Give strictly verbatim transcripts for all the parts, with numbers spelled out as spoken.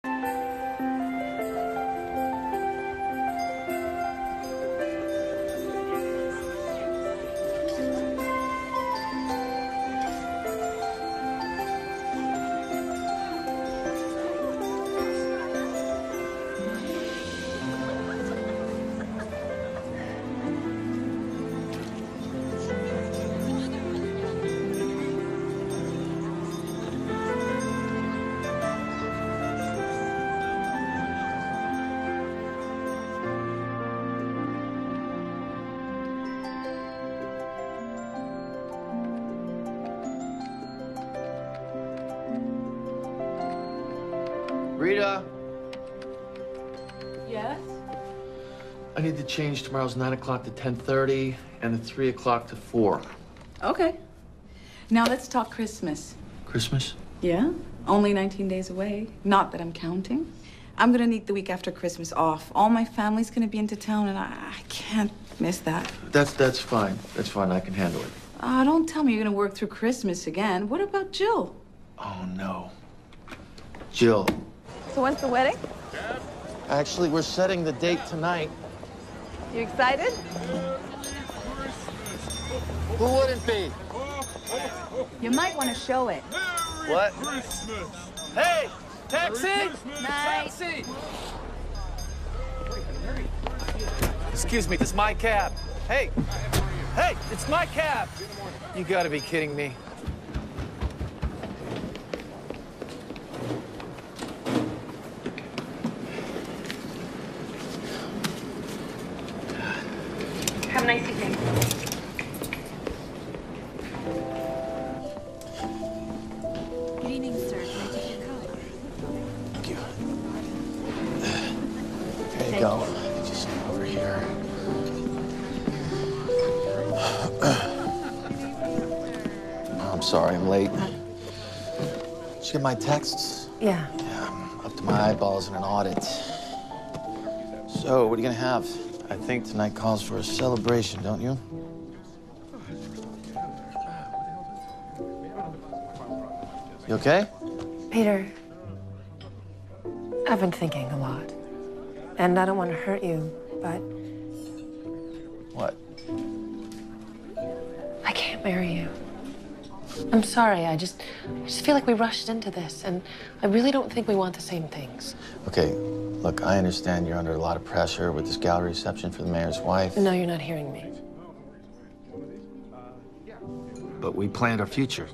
Rita? Yes? I need to change tomorrow's nine o'clock to ten thirty and the three o'clock to four. Okay. Now let's talk Christmas. Christmas? Yeah? Only nineteen days away. Not that I'm counting. I'm gonna need the week after Christmas off. All my family's gonna be into town and I, I can't miss that. That's, that's fine. That's fine. I can handle it. Uh, don't tell me you're gonna work through Christmas again. What about Jill? Oh, no. Jill. So when's the wedding? Actually, we're setting the date tonight. You excited? Who wouldn't be? You might want to show it. What? Hey! Taxi! Night. Taxi! Excuse me, this is my cab. Hey! Hey, it's my cab! You gotta be kidding me. Have a nice evening. Good evening, sir. Can I take your coat? Thank you. There you go. Just over here. Oh, I'm sorry, I'm late. Did you get my texts? Yeah. Yeah, I'm up to my eyeballs in an audit. So, what are you gonna have? I think tonight calls for a celebration, don't you? You okay? Peter, I've been thinking a lot. And I don't want to hurt you, but What? I can't marry you. I'm sorry, I just, I just feel like we rushed into this, and I really don't think we want the same things. Okay, look, I understand you're under a lot of pressure with this gallery reception for the mayor's wife. No, you're not hearing me. But we planned our future.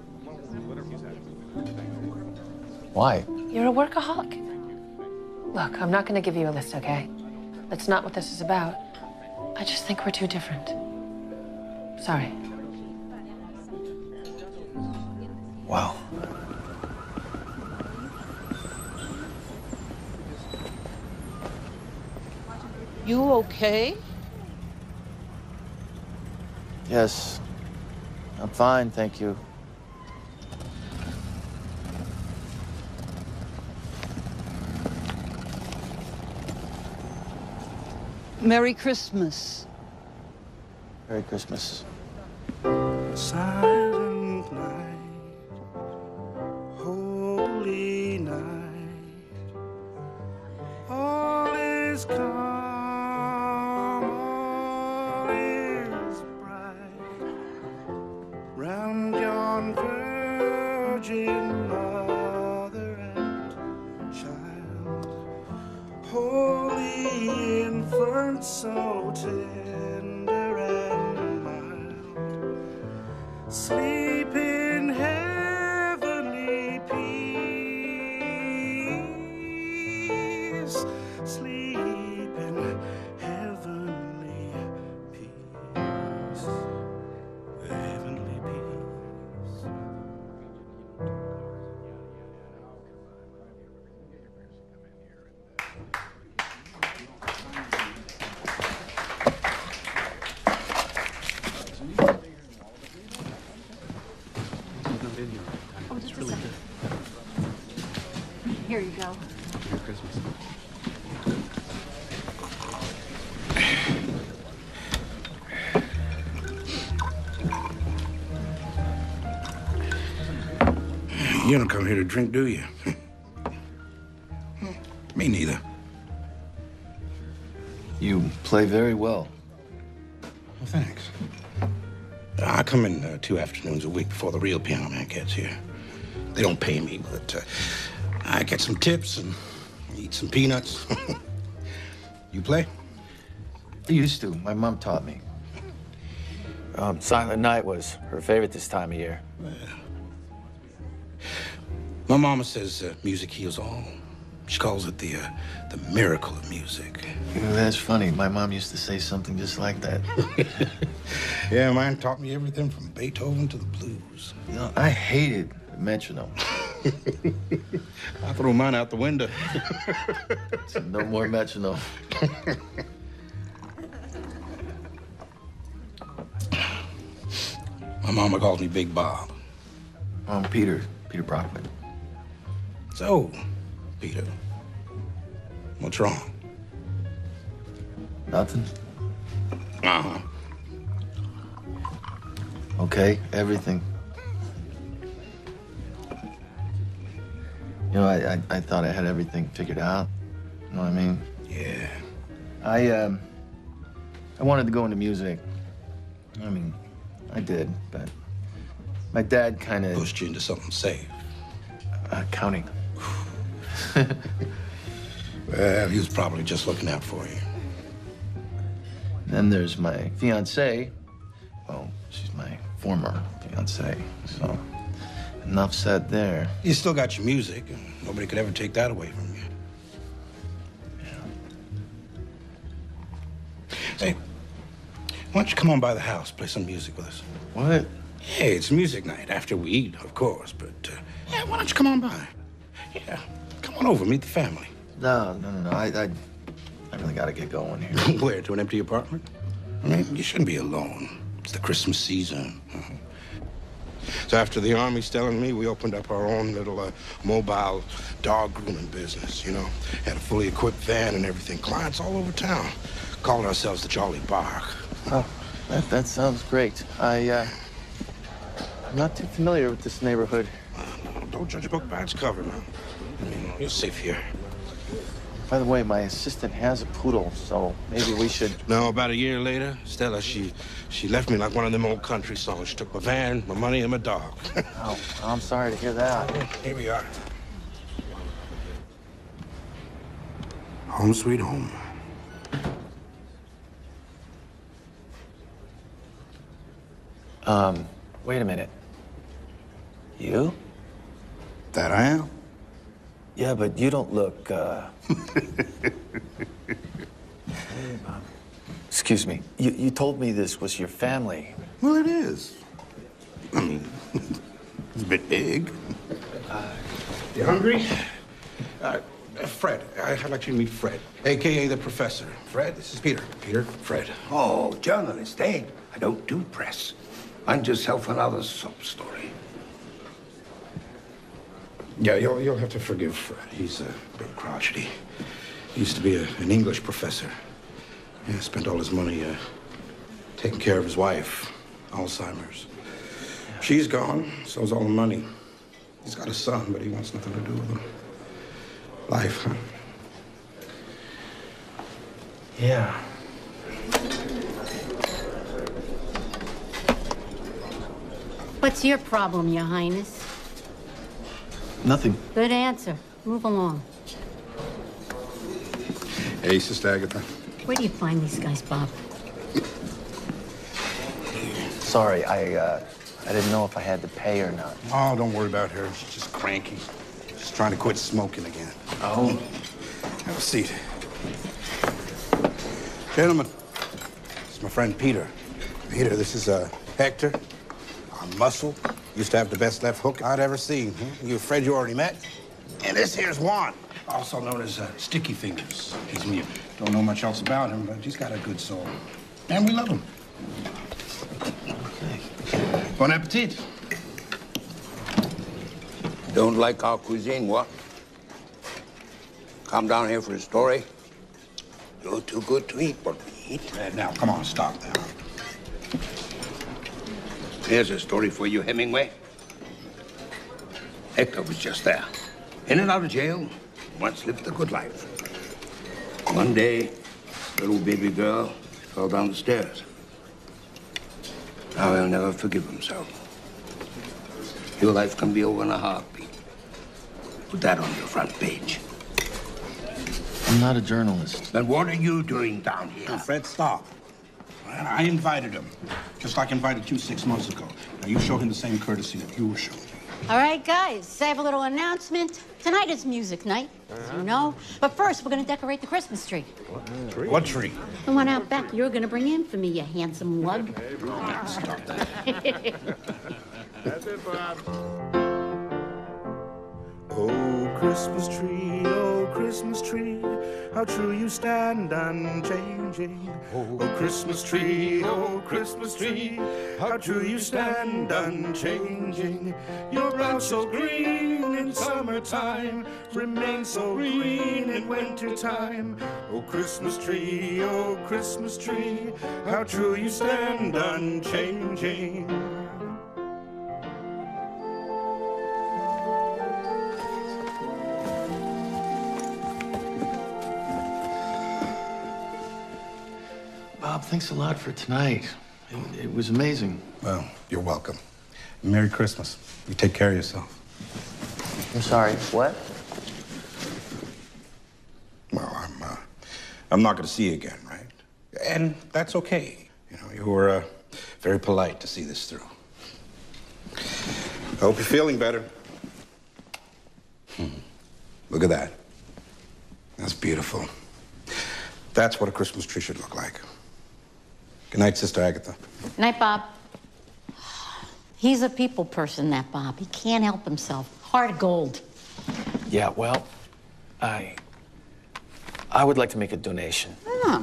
Why? You're a workaholic. Look, I'm not going to give you a list, okay? That's not what this is about. I just think we're too different. Sorry. Wow. You okay? Yes. I'm fine, thank you. Merry Christmas. Merry Christmas. Silent night, holy night, all is calm, all is bright, round yon virgin mother and child, holy infant, so tender and mild, sleep in heavenly peace, sleep in heavenly peace, heavenly peace. Here you go. Merry Christmas. You don't come here to drink, do you? Me neither. You play very well. Well, thanks. I come in uh, two afternoons a week before the real piano man gets here. They don't pay me, but uh, I get some tips and eat some peanuts. You play? I used to. My mom taught me. Um, Silent Night was her favorite this time of year. Well, my mama says uh, music heals all. She calls it the uh, the miracle of music. You know, that's funny. My mom used to say something just like that. Yeah, mine taught me everything from Beethoven to the blues. You know, I hated metronome. I threw mine out the window. So no more metronome. My mama calls me Big Bob. Um, Peter. Peter Brockman. So, Peter, what's wrong? Nothing? Uh-huh. Okay, everything. You know, I, I, I thought I had everything figured out. You know what I mean? Yeah. I, um, I wanted to go into music. I mean, I did, but my dad kind of... Pushed you into something safe. Uh, counting. Well, he was probably just looking out for you. Then there's my fiancée. Well, she's my former fiancée, so enough said there. You still got your music, and nobody could ever take that away from you. Yeah. Hey, why don't you come on by the house, play some music with us? What? Hey, it's music night, after we eat, of course, but, uh, yeah, why don't you come on by? Yeah, come on over, meet the family. No, no, no, no, I, I, I really gotta get going here. Where, to an empty apartment? I mean, you shouldn't be alone. It's the Christmas season. Uh-huh. So after the Army's telling me, we opened up our own little uh, mobile dog grooming business, you know. Had a fully equipped van and everything. Clients all over town. Calling ourselves the Jolly Bark. Oh, that, that sounds great. I, uh, I'm not too familiar with this neighborhood. Uh, no, don't judge a book by its cover, now. I mean, you're safe here. By the way, my assistant has a poodle, so maybe we should... No, about a year later, Stella, she she left me like one of them old country songs. She took my van, my money, and my dog. Oh, I'm sorry to hear that. Here we are. Home sweet home. Um, wait a minute. You? That I am. Yeah, but you don't look, uh... Excuse me. You, you told me this was your family. Well, it is. I mean, it's a bit big. Uh, you hungry? Uh, Fred, I'd like you to meet Fred, A K A the Professor. Fred, this is Peter. Peter, Fred. Oh, journalist, eh? I don't do press. Find yourself another sob story. Yeah, you'll, you'll have to forgive Fred. He's a bit crotchety. He used to be a, an English professor. Yeah, spent all his money uh, taking care of his wife, Alzheimer's. She's gone, so's all the money. He's got a son, but he wants nothing to do with him. Life, huh? Yeah. What's your problem, Your Highness? Nothing. Good answer. Move along. Hey, Sister Agatha. Where do you find these guys, Bob? Sorry, I, uh, I didn't know if I had to pay or not. Oh, don't worry about her. She's just cranky. She's trying to quit smoking again. Oh? Have a seat. Gentlemen, this is my friend Peter. Peter, this is uh, Hector, our muscle. Used to have the best left hook I'd ever seen. Hmm? You Fred you already met. And this here's Juan, also known as uh, Sticky Fingers. He's mute. Don't know much else about him, but he's got a good soul. And we love him. Okay. Bon appetit. Don't like our cuisine, what? Come down here for a story? You're too good to eat what we eat. Uh, now, come on, stop now. Here's a story for you, Hemingway. Hector was just there. In and out of jail, once lived the good life. One day, little baby girl fell down the stairs. Now he'll never forgive himself. Your life can be over in a heartbeat. Put that on your front page. I'm not a journalist. Then what are you doing down here? Now, Fred, stop. I invited him, just like I invited you six months ago. Now, you show him the same courtesy that you were shown. All right, guys, I have a little announcement. Tonight is music night, as you know. But first, we're going to decorate the Christmas tree. What tree? What tree? The one out back you're going to bring in for me, you handsome lug. Stop that. That's it, Bob. Oh, Christmas tree, oh, Christmas tree, how true you stand unchanging. Oh, Christmas tree, oh, Christmas tree, how true you stand unchanging. Your brow so green in summertime, remains so green in wintertime. Oh, Christmas tree, oh, Christmas tree, how true you stand unchanging. Bob, thanks a lot for tonight. It, it was amazing. Well, you're welcome. Merry Christmas. You take care of yourself. I'm sorry, what? Well, I'm, uh, I'm not going to see you again, right? And that's okay. You know, you were uh, very polite to see this through. I hope you're feeling better. Hmm. Look at that. That's beautiful. That's what a Christmas tree should look like. Good night, Sister Agatha. Night, Bob. He's a people person, that Bob. He can't help himself. Heart of gold. Yeah, well, I... I would like to make a donation. Oh.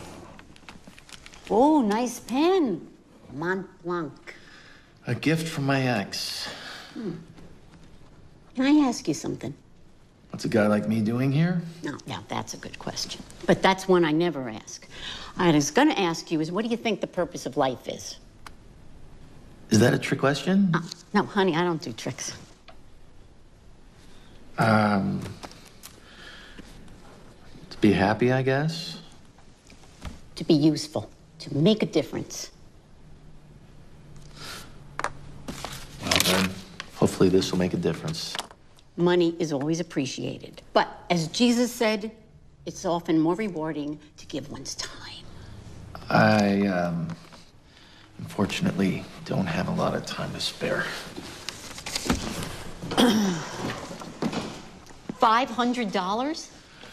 Oh, nice pen. Mont Blanc. A gift from my ex. Hmm. Can I ask you something? What's a guy like me doing here? No, yeah, that's a good question. But that's one I never ask. I was gonna ask you is, what do you think the purpose of life is? Is that a trick question? Uh, no, honey, I don't do tricks. Um, to be happy, I guess. To be useful, to make a difference. Well then, hopefully this will make a difference. Money is always appreciated. But as Jesus said, it's often more rewarding to give one's time. I, um, unfortunately don't have a lot of time to spare. Five hundred dollars?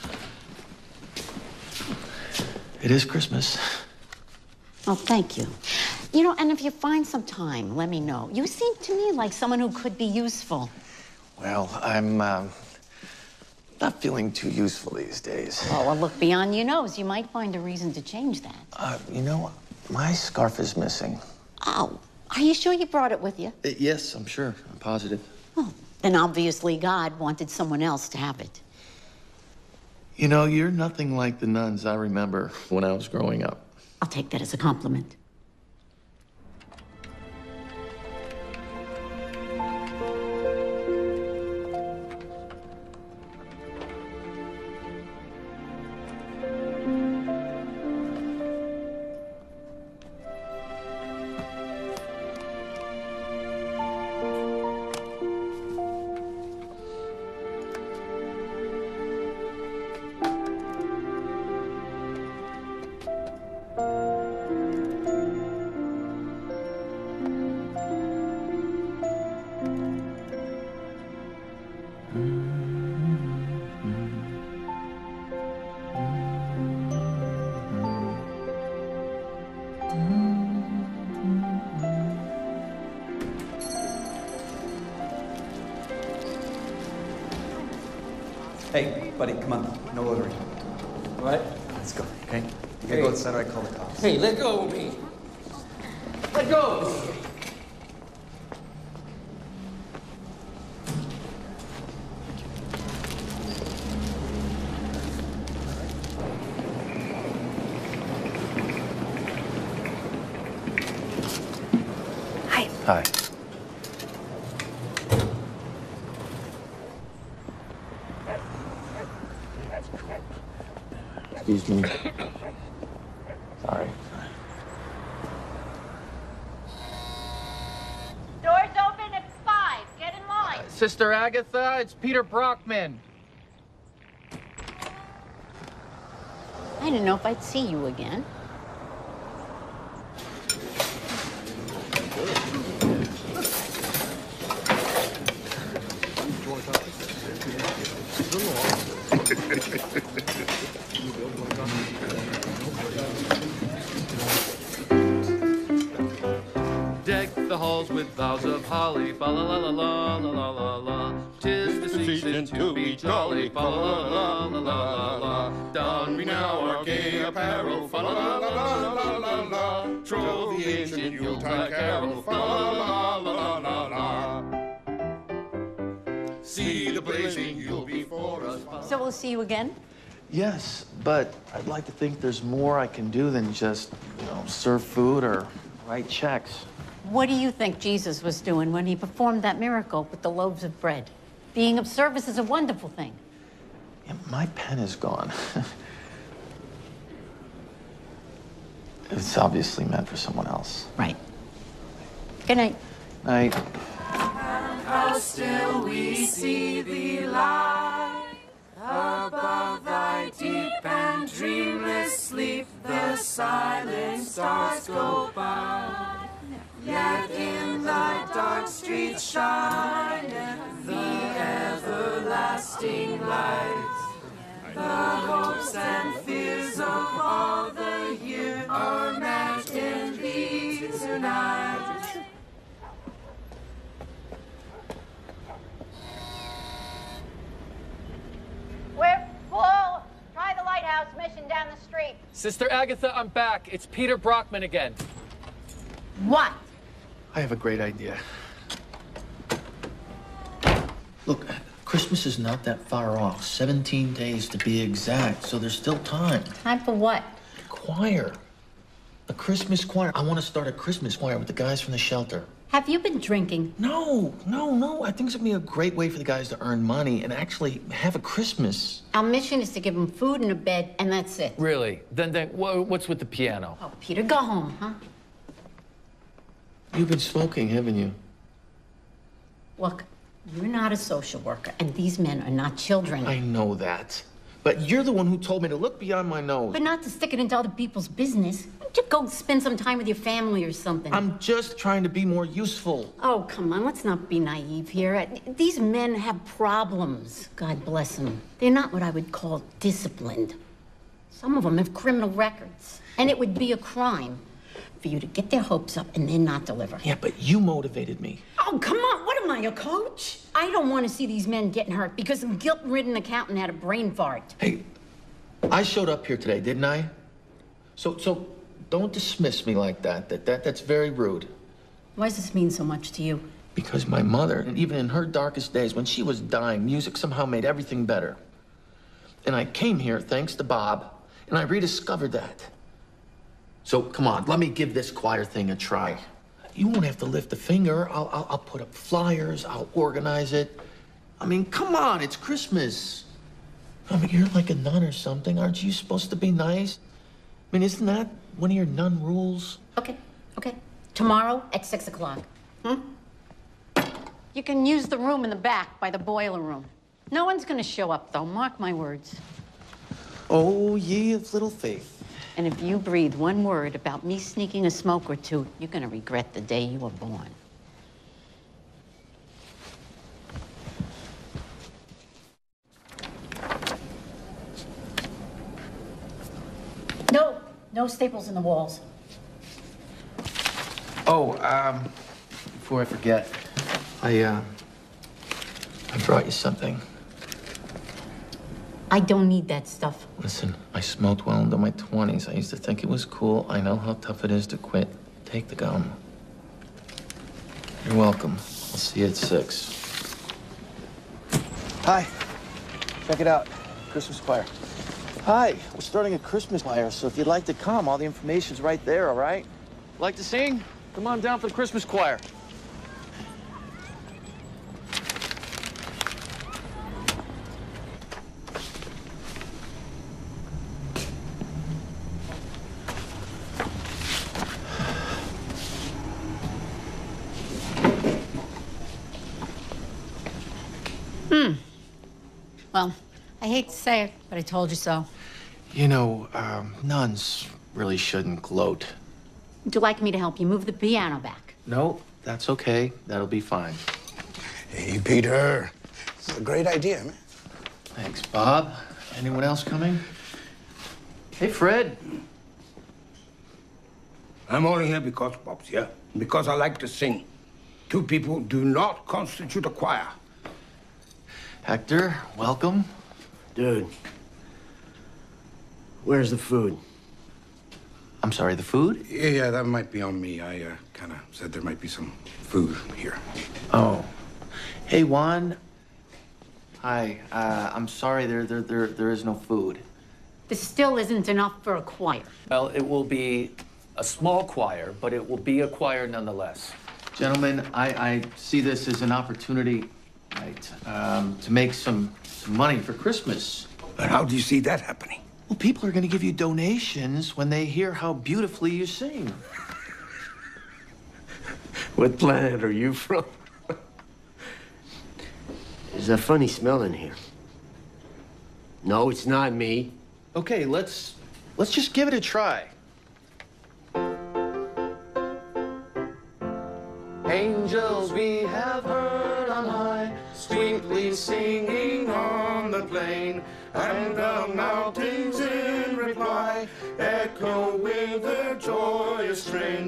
It is Christmas. Oh, thank you. You know, and if you find some time, let me know. You seem to me like someone who could be useful. Well, I'm, um, not feeling too useful these days. Oh, well, look beyond your nose. You might find a reason to change that. Uh, you know, my scarf is missing. Oh, are you sure you brought it with you? Uh, yes, I'm sure. I'm positive. Oh, then obviously God wanted someone else to have it. You know, you're nothing like the nuns I remember when I was growing up. I'll take that as a compliment. Hey, buddy, come on. No loitering. What? Let's go, okay? You gotta go outside or I call the cops. Hey, let go of me. Let go! Hi. Hi. Excuse me. Sorry. Doors open at five. Get in line. Uh, Sister Agatha, it's Peter Brockman. I didn't know if I'd see you again. Deck the halls with boughs of holly, fa la la la la la la la la. Tis the season to be jolly, fa la la la la la la. Don we now our gay apparel, fa la la la la la la. Troll the ancient Yuletide carol, fa la la la la la. See the blazing Yule before us. So we'll see you again? Yes, but I'd like to think there's more I can do than just, you know, serve food or write checks. What do you think Jesus was doing when he performed that miracle with the loaves of bread? Being of service is a wonderful thing. Yeah, my pen is gone. It's obviously meant for someone else. Right. Good night. Night. How still we see thee lie above thy deep and dreamless sleep. The silent stars go by, yet in thy dark streets shineth the everlasting light. The hopes and fears of all the year are met in thee tonight. We're full. Try the lighthouse mission down the street. Sister Agatha, I'm back. It's Peter Brockman again. What? I have a great idea. Look, Christmas is not that far off. seventeen days to be exact, so there's still time. Time for what? Choir. A Christmas choir. I want to start a Christmas choir with the guys from the shelter. Have you been drinking? No, no, no. I think it's gonna be a great way for the guys to earn money and actually have a Christmas. Our mission is to give them food and a bed, and that's it. Really? Then, then wha- what's with the piano? Oh, Peter, go home, huh? You've been smoking, haven't you? Look, you're not a social worker, and these men are not children. I know that. But you're the one who told me to look beyond my nose. But not to stick it into other people's business. Why don't you go spend some time with your family or something? I'm just trying to be more useful. Oh, come on, let's not be naive here. These men have problems, God bless them. They're not what I would call disciplined. Some of them have criminal records. And it would be a crime for you to get their hopes up and then not deliver. Yeah, but you motivated me. Oh, come on, what am I, a coach? I don't want to see these men getting hurt because some guilt-ridden accountant had a brain fart. Hey, I showed up here today, didn't I? So, so don't dismiss me like that. That, that. That's very rude. Why does this mean so much to you? Because my mother, and even in her darkest days, when she was dying, music somehow made everything better. And I came here thanks to Bob, and I rediscovered that. So, come on, let me give this choir thing a try. You won't have to lift a finger. I'll, I'll, I'll put up flyers. I'll organize it. I mean, come on, it's Christmas. I mean, you're like a nun or something. Aren't you supposed to be nice? I mean, isn't that one of your nun rules? Okay, okay. Tomorrow at six o'clock. Hmm? You can use the room in the back by the boiler room. No one's gonna show up, though. Mark my words. Oh, ye of little faith. And if you breathe one word about me sneaking a smoke or two, you're gonna regret the day you were born. No, no staples in the walls. Oh, um, before I forget, I, uh, I brought you something. I don't need that stuff. Listen, I smoked well into my twenties. I used to think it was cool. I know how tough it is to quit. Take the gum. You're welcome. I'll see you at six. Hi. Check it out. Christmas choir. Hi. We're starting a Christmas choir, so if you'd like to come, all the information's right there, all right? Like to sing? Come on down for the Christmas choir. Well, I hate to say it, but I told you so. You know, um, nuns really shouldn't gloat. Would you like me to help you move the piano back? No, that's okay. That'll be fine. Hey, Peter. This is a great idea, man. Thanks, Bob. Anyone else coming? Hey, Fred. I'm only here because Bob's here. Because I like to sing. Two people do not constitute a choir. Hector, welcome. Dude. Where's the food? I'm sorry, the food? Yeah, yeah, that might be on me. I uh, kind of said there might be some food here. Oh. Hey, Juan. Hi. Uh, I'm sorry, there, there, there, there is no food. This still isn't enough for a choir. Well, it will be a small choir, but it will be a choir nonetheless. Gentlemen, I, I see this as an opportunity, right, um, to make some, some money for Christmas. And how do you see that happening? Well, people are going to give you donations when they hear how beautifully you sing. What planet are you from? There's a funny smell in here. No, it's not me. Okay, let's let's just give it a try. Angels we have heard on high, sweetly singing on the plain, and the mountains in reply echo with their joyous strain.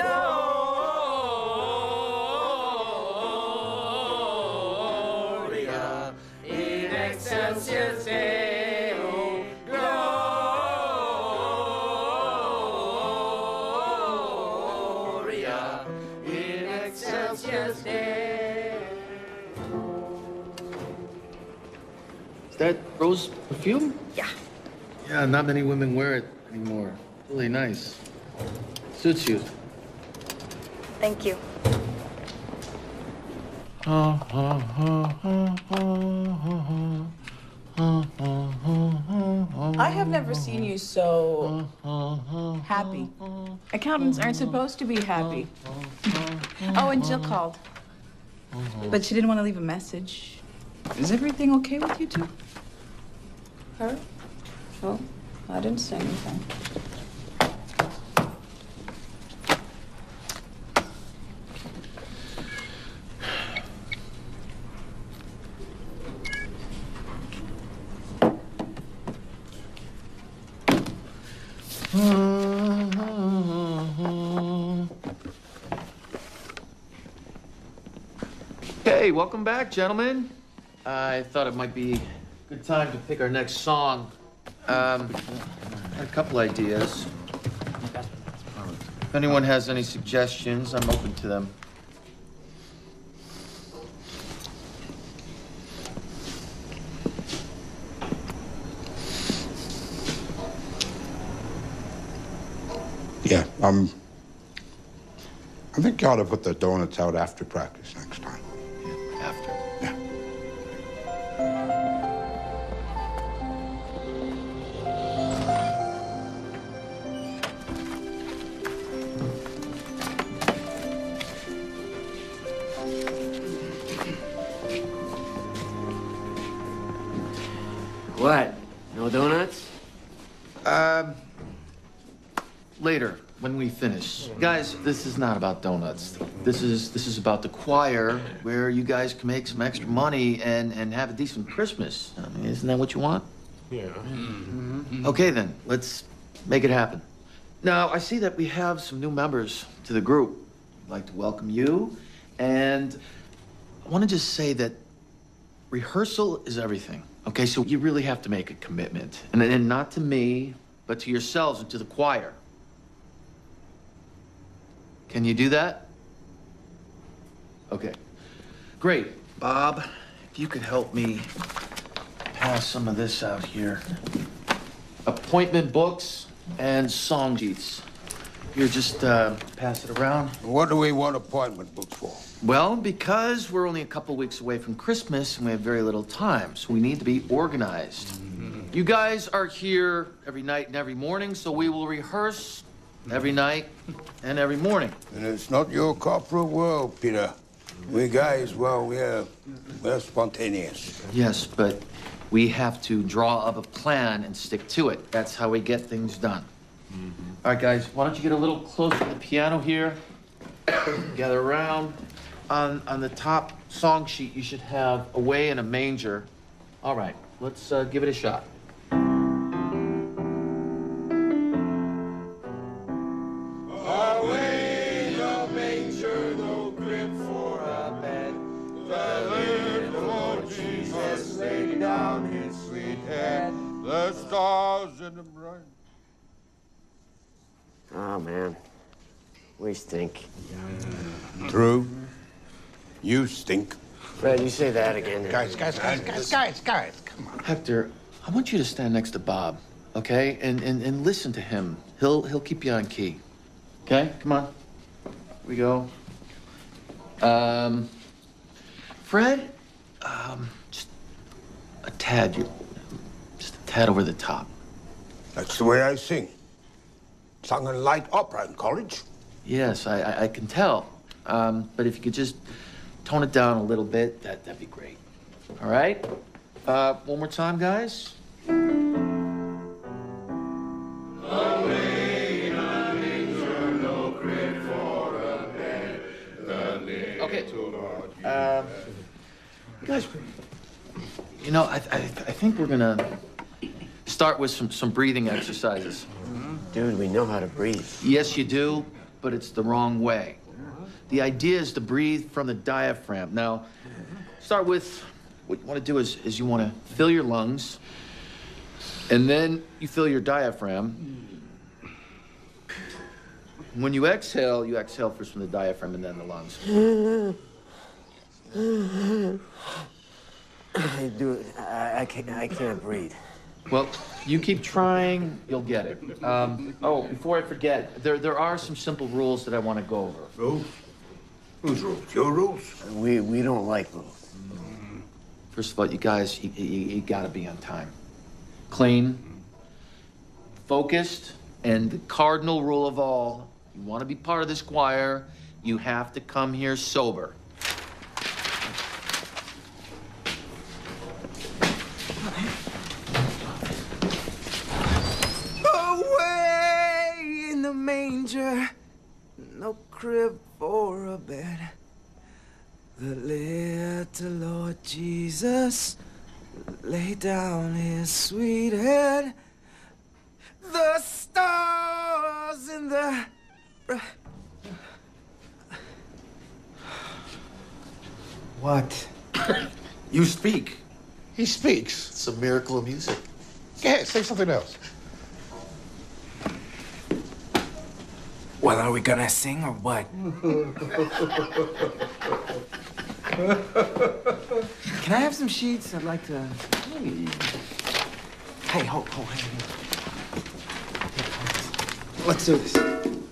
Gloria in excelsis Deo. Gloria in excelsis Deo. Is that rose perfume? Yeah. Yeah, not many women wear it anymore. Really nice. Suits you. Thank you. I have never seen you so happy. Accountants aren't supposed to be happy. Oh, and Jill called. But she didn't want to leave a message. Is everything okay with you two? Her? Oh, I didn't say anything. Hey, welcome back, gentlemen. I thought it might be a good time to pick our next song. Um, I had a couple ideas. If anyone has any suggestions, I'm open to them. Yeah, um, I think you ought to put the donuts out after practice next time. Yeah, after. Yeah. What? No donuts? Um, later, when we finish. Guys, this is not about donuts. This is this is about the choir, where you guys can make some extra money and, and have a decent Christmas. I mean, isn't that what you want? Yeah. Mm-hmm. Okay, then, let's make it happen. Now, I see that we have some new members to the group. I'd like to welcome you, and I want to just say that rehearsal is everything. Okay, so you really have to make a commitment. And, and not to me, but to yourselves and to the choir. Can you do that? Okay. Great. Bob, if you could help me pass some of this out here. Appointment books and song sheets. Here, just uh, pass it around. What do we want appointment books for? Well, because we're only a couple weeks away from Christmas and we have very little time, so we need to be organized. Mm-hmm. You guys are here every night and every morning, so we will rehearse every night and every morning. And it's not your corporate world, Peter. We guys, well, we're, we're spontaneous. Yes, but We have to draw up a plan and stick to it. That's how we get things done. Mm-hmm. All right, guys, why don't you get a little closer to the piano here? Gather around. On, on the top song sheet, you should have Away in a Manger. All right, let's uh, give it a shot. Away in a manger, no crib for a bed. The little Lord Jesus laid down his sweet head. The stars in the bright. Oh, man. We stink. True. You stink. Fred, you say that again. Guys, guys, guys, guys, guys, guys, come on. Hector, I want you to stand next to Bob, okay? And, and, and listen to him. He'll, he'll keep you on key. Okay, come on. Here we go. Um, Fred, um, just a tad, you just a tad over the top. That's the way I sing. Sung in light opera in college. Yes, I, I, I can tell. Um, but if you could just tone it down a little bit, that, that'd be great. All right? Uh, one more time, guys. Okay. Um, guys, you know, I, I, I think we're gonna start with some, some breathing exercises. Dude, we know how to breathe. Yes, you do, but it's the wrong way. The idea is to breathe from the diaphragm. Now, start with, what you want to do is, is you want to fill your lungs, and then you fill your diaphragm. When you exhale, you exhale first from the diaphragm and then the lungs. Dude, I, I, can't, I can't breathe. Well, you keep trying, you'll get it. Um, oh, before I forget, there, there are some simple rules that I want to go over. Rules? Whose rules? Your rules? We, we don't like rules. First of all, you guys, you, you, you gotta be on time. Clean, focused, and the cardinal rule of all, you want to be part of this choir, you have to come here sober. Away in the manger, no crib for a bed. The little Lord Jesus laid down his sweet head. The stars in the... What? You speak. He speaks. It's a miracle of music. Go ahead, say something else. Well, are we gonna sing or what? Can I have some sheets? I'd like to... Hey, hold, hold, hey. Let's do this.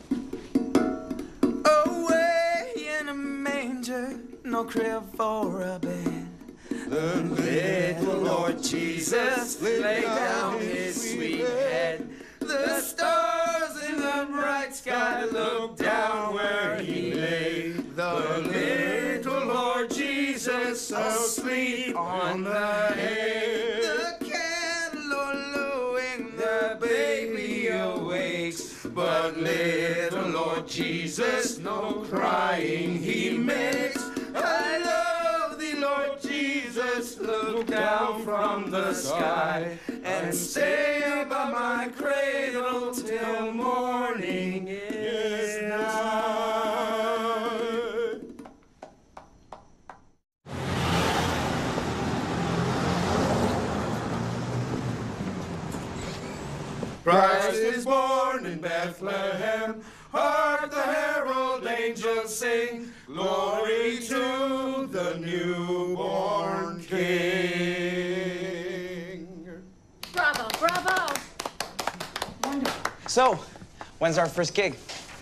Away in a manger, no crib for a bed. The little Lord Jesus laid down his sweet head. The stars in the bright sky looked down where he lay. The little Lord Jesus asleep on the hay. The candle lowing, the baby awakes. But little Lord Jesus, no crying he makes. I love thee, Lord Jesus, look down from the sky and stay by my cradle till morning is nigh. Christ is born in Bethlehem. Hark the herald angels sing. Glory to the newborn King. Bravo, bravo. So, when's our first gig?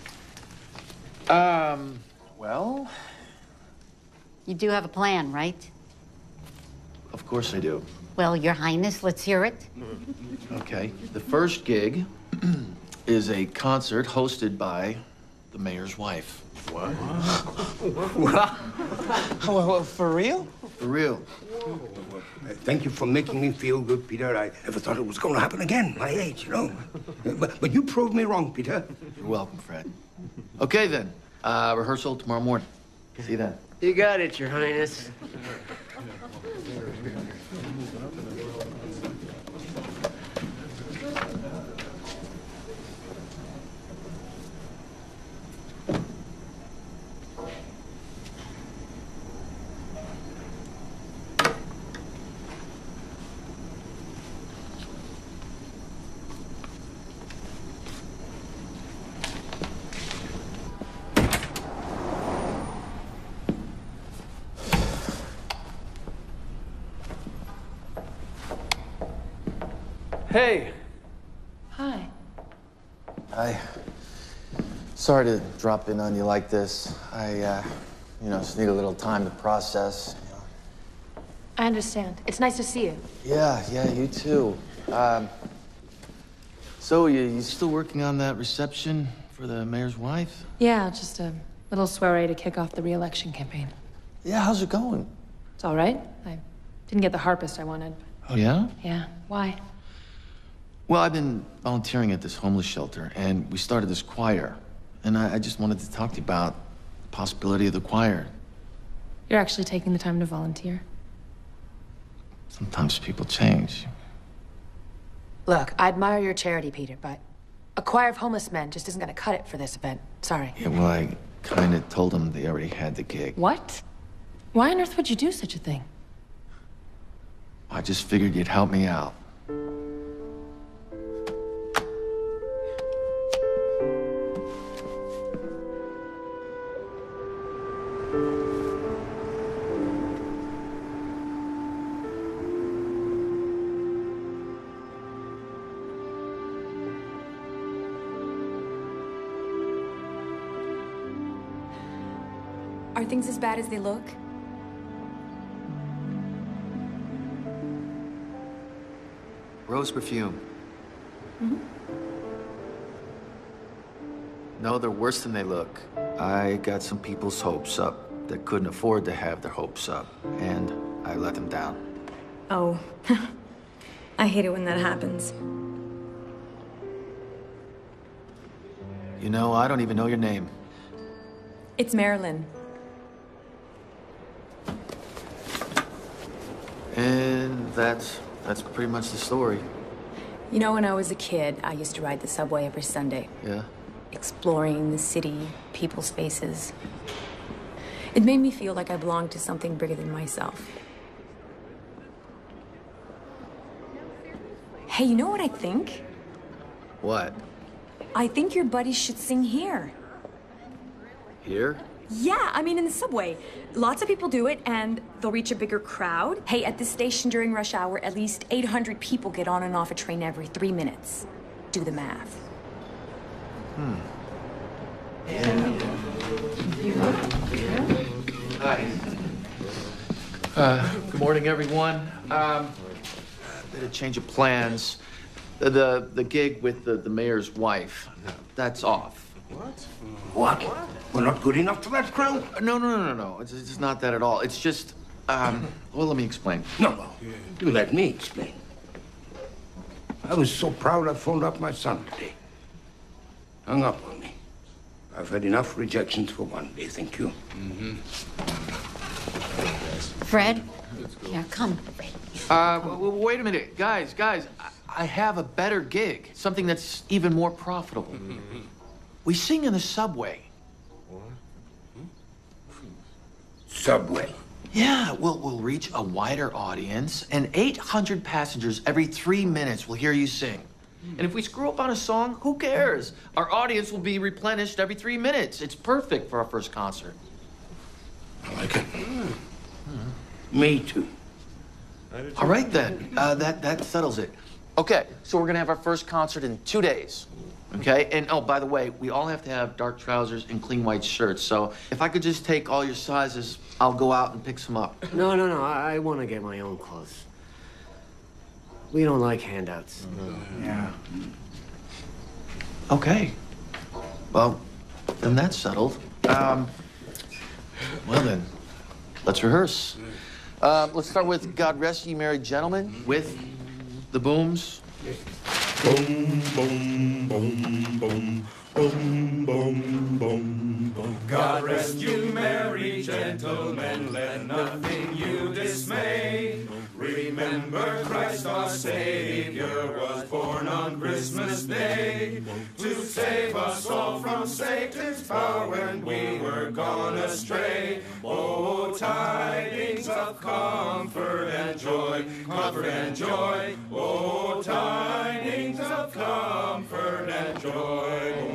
Um, well, You do have a plan, right? of course I do. Well, Your Highness, let's hear it. Okay, the first gig is a concert hosted by the mayor's wife. What? Well, for real? For real. Thank you for making me feel good, Peter. I never thought it was going to happen again, my age, you know. But, but you proved me wrong, Peter. You're welcome, Fred. Okay, then. Uh, rehearsal tomorrow morning. See you then. You got it, Your Highness. Hey. Hi. Hi. Sorry to drop in on you like this. I, uh, you know, just need a little time to process. You know. I understand. It's nice to see you. Yeah, yeah, you too. Um, so, you, you still working on that reception for the mayor's wife? Yeah, just a little soiree to kick off the re-election campaign. Yeah, how's it going? It's all right. I didn't get the harpist I wanted. Oh, yeah? Yeah. Why? Well, I've been volunteering at this homeless shelter, and we started this choir. And I, I just wanted to talk to you about the possibility of the choir. You're actually taking the time to volunteer? Sometimes people change. Look, I admire your charity, Peter, but a choir of homeless men just isn't gonna cut it for this event. Sorry. Yeah, well, I kind of told them they already had the gig. What? Why on earth would you do such a thing? I just figured you'd help me out. Are things as bad as they look? Rose perfume. Mm-hmm. No, they're worse than they look. I got some people's hopes up that couldn't afford to have their hopes up, and I let them down. Oh, I hate it when that happens. You know, I don't even know your name. It's Marilyn. And that's, that's pretty much the story. You know, when I was a kid, I used to ride the subway every Sunday. Yeah? Exploring the city, people's faces. It made me feel like I belonged to something bigger than myself. Hey, you know what I think? What? I think your buddies should sing here. Here? Yeah, I mean in the subway. Lots of people do it, and they'll reach a bigger crowd. Hey, at this station during rush hour, at least eight hundred people get on and off a train every three minutes. Do the math. Hmm. Hi. Uh, good morning, everyone. Um, a bit of change of plans. The, the, the gig with the, the mayor's wife, that's off. What? What? We're not good enough for that crowd? No, no, no, no, no. It's, it's not that at all. It's just, um, well, let me explain. No, no. You let me explain. I was so proud I phoned up my son today. Hung up on me. I've had enough rejections for one day, thank you. Mm-hmm. Fred? Yeah, come. Uh, w- w- wait a minute. Guys, guys, I, I have a better gig. Something that's even more profitable. We sing in the subway. Subway? Yeah, we'll, we'll reach a wider audience, and eight hundred passengers every three minutes will hear you sing. And if we screw up on a song, who cares? Our audience will be replenished every three minutes. It's perfect for our first concert. I like it. Me too. All right, then. Uh, that, that settles it. Okay, so we're going to have our first concert in two days. Okay? And, oh, by the way, we all have to have dark trousers and clean white shirts. So if I could just take all your sizes, I'll go out and pick some up. No, no, no. I, I want to get my own clothes. We don't like handouts. Mm-hmm. Yeah. Okay. Well, then that's settled. Um, well, then, let's rehearse. Uh, let's start with God Rest Ye Merry Gentlemen with the booms. Boom, boom, boom, boom. Boom, boom, boom, boom. God rest you, merry gentlemen, let nothing you dismay. Remember Christ our Savior was born on Christmas Day to save us all from Satan's power when we were gone astray. Oh, tidings of comfort and joy, comfort and joy. Oh, tidings of comfort and joy.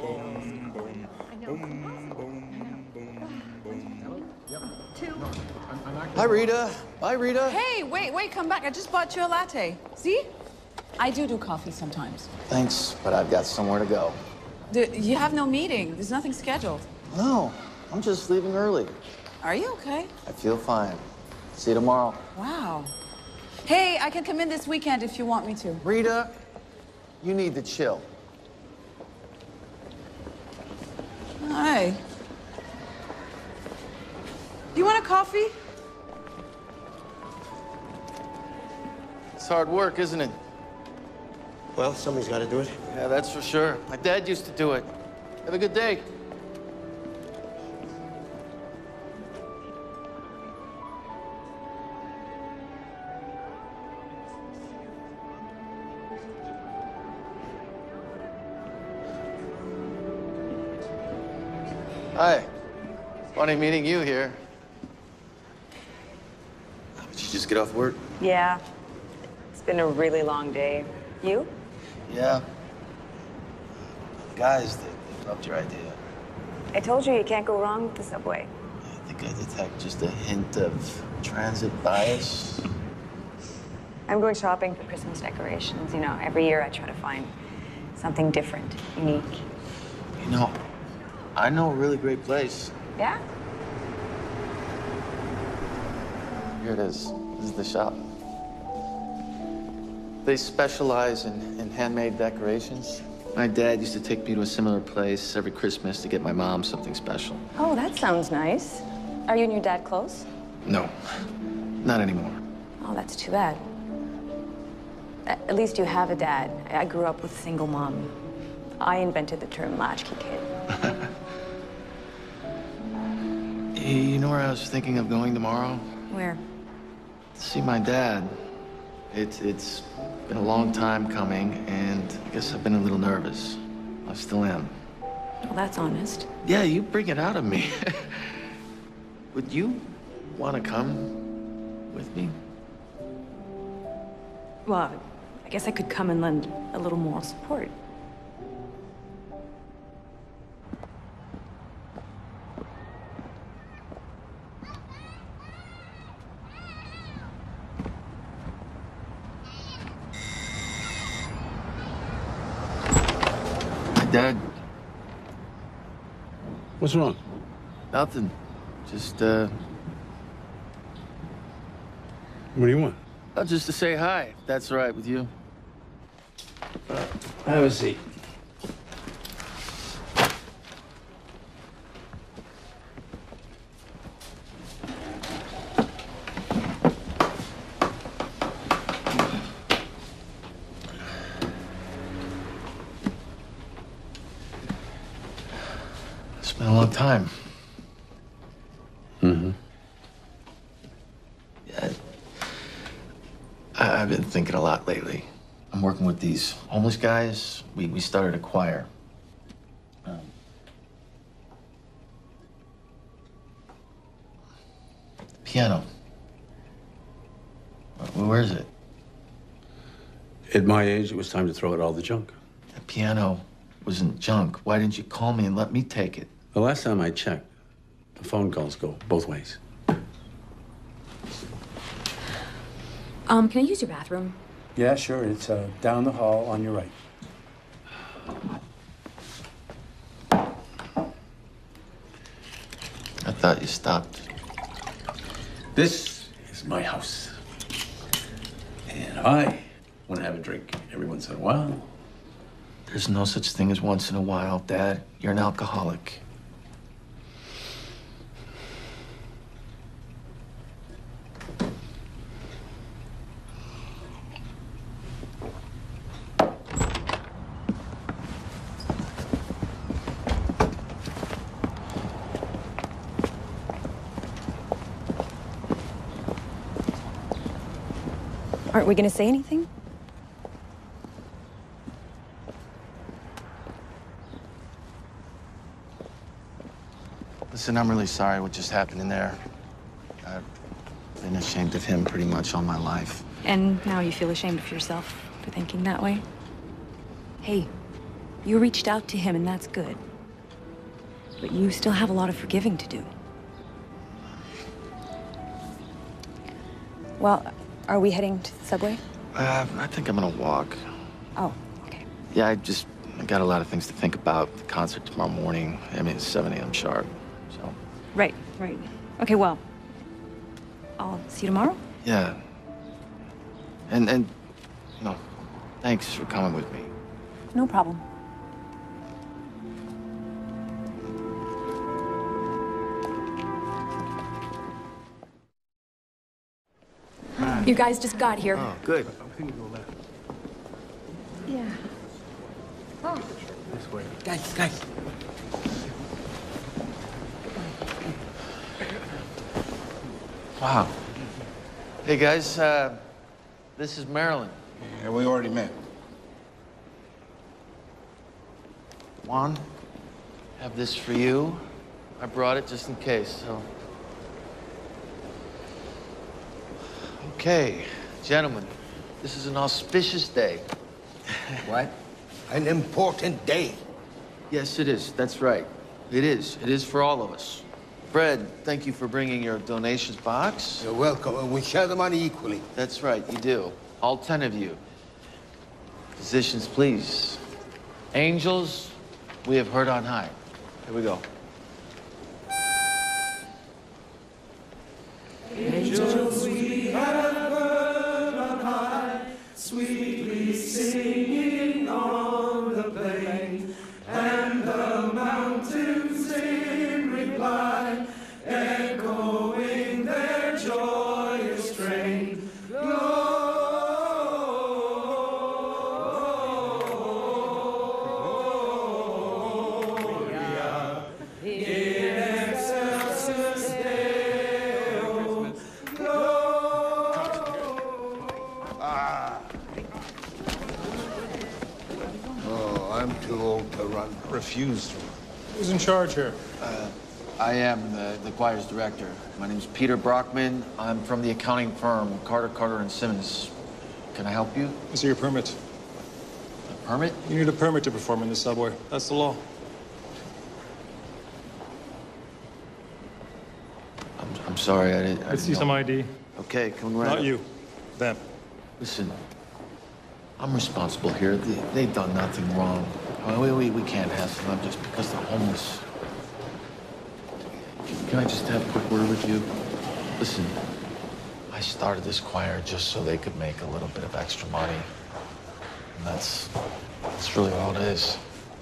Hi, Rita. Bye, Rita. Hey, wait, wait, come back. I just bought you a latte. See? I do do coffee sometimes. Thanks, but I've got somewhere to go. Do, you have no meeting. There's nothing scheduled. No, I'm just leaving early. Are you okay? I feel fine. See you tomorrow. Wow. Hey, I can come in this weekend if you want me to. Rita, you need to chill. Hi. You want a coffee? It's hard work, isn't it? Well, somebody's got to do it. Yeah, that's for sure. My dad used to do it. Have a good day. Hi. Funny meeting you here. Did you just get off work? Yeah. It's been a really long day. You? Yeah. Guys, they, they loved your idea. I told you you can't go wrong with the subway. I think I detect just a hint of transit bias. I'm going shopping for Christmas decorations. You know, every year I try to find something different, unique. You know, I know a really great place. Yeah? Here it is. This is the shop. They specialize in, in handmade decorations. My dad used to take me to a similar place every Christmas to get my mom something special. Oh, that sounds nice. Are you and your dad close? No, not anymore. Oh, that's too bad. At least you have a dad. I grew up with a single mom. I invented the term latchkey kid. You know where I was thinking of going tomorrow? Where? To see my dad. It's, it's been a long time coming, and I guess I've been a little nervous. I still am. Well, that's honest. Yeah, you bring it out of me. Would you want to come with me? Well, I guess I could come and lend a little moral support. Dad. What's wrong? Nothing. Just, uh... What do you want? Uh, just to say hi, if that's all right with you. Uh, have a seat. It's been a long time. Mm-hmm. Yeah, I, I've been thinking a lot lately. I'm working with these homeless guys. We, we started a choir. Um, the piano. Where, where is it? At my age, it was time to throw out all the junk. The piano wasn't junk. Why didn't you call me and let me take it? The last time I checked, the phone calls go both ways. Um, can I use your bathroom? Yeah, sure. It's uh, down the hall on your right. I thought you stopped. This is my house. And I want to have a drink every once in a while. There's no such thing as once in a while, Dad. You're an alcoholic. Aren't we gonna say anything? Listen, I'm really sorry what just happened in there. I've been ashamed of him pretty much all my life. And now you feel ashamed of yourself for thinking that way? Hey, you reached out to him and that's good. But you still have a lot of forgiving to do. Well, are we heading to the subway? Uh, I think I'm gonna walk. Oh, okay. Yeah, I just I got a lot of things to think about. The concert tomorrow morning. I mean, it's seven A M sharp, so. Right, right. Okay, well, I'll see you tomorrow. Yeah. And, and, you know, thanks for coming with me. No problem. You guys just got here. Oh, good. Yeah. Oh. This way. Guys, guys. Wow. Hey, guys, uh, this is Marilyn. Yeah, we already met. Juan, have this for you. I brought it just in case, so. Okay, gentlemen, this is an auspicious day. What? An important day. Yes, it is. That's right. It is. It is for all of us. Fred, thank you for bringing your donations box. You're welcome, and we share the money equally. That's right, you do. All ten of you. Positions, please. Angels, we have heard on high. Here we go. Angels we have heard on high, sweetly singing on the plain, and the mountains in reply, echoing their joyous strain. Gloria in excelsis Deo. Ah. Oh, I'm too old to run. Refused. Who's in charge here? Uh, I am the, the choir's director. My name's Peter Brockman. I'm from the accounting firm Carter, Carter and Simmons. Can I help you? I see your permit. A permit? You need a permit to perform in the subway. That's the law. I'm, I'm sorry, I didn't. I Let's see didn't some know. I D. Okay, come right Not up. you. Them. Listen, I'm responsible here. They, they've done nothing wrong. I mean, we, we, we can't hassle them just because they're homeless. Can I just have a quick word with you? Listen, I started this choir just so they could make a little bit of extra money. And that's, that's really all it is.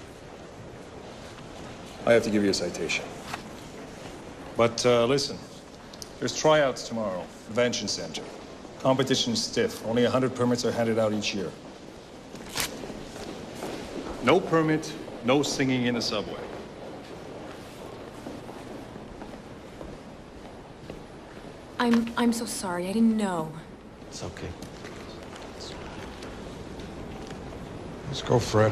I have to give you a citation. But uh, listen, there's tryouts tomorrow, Convention Center. Competition's stiff. Only one hundred permits are handed out each year. No permit, no singing in the subway. I'm I'm so sorry. I didn't know. It's okay. Let's go, Fred.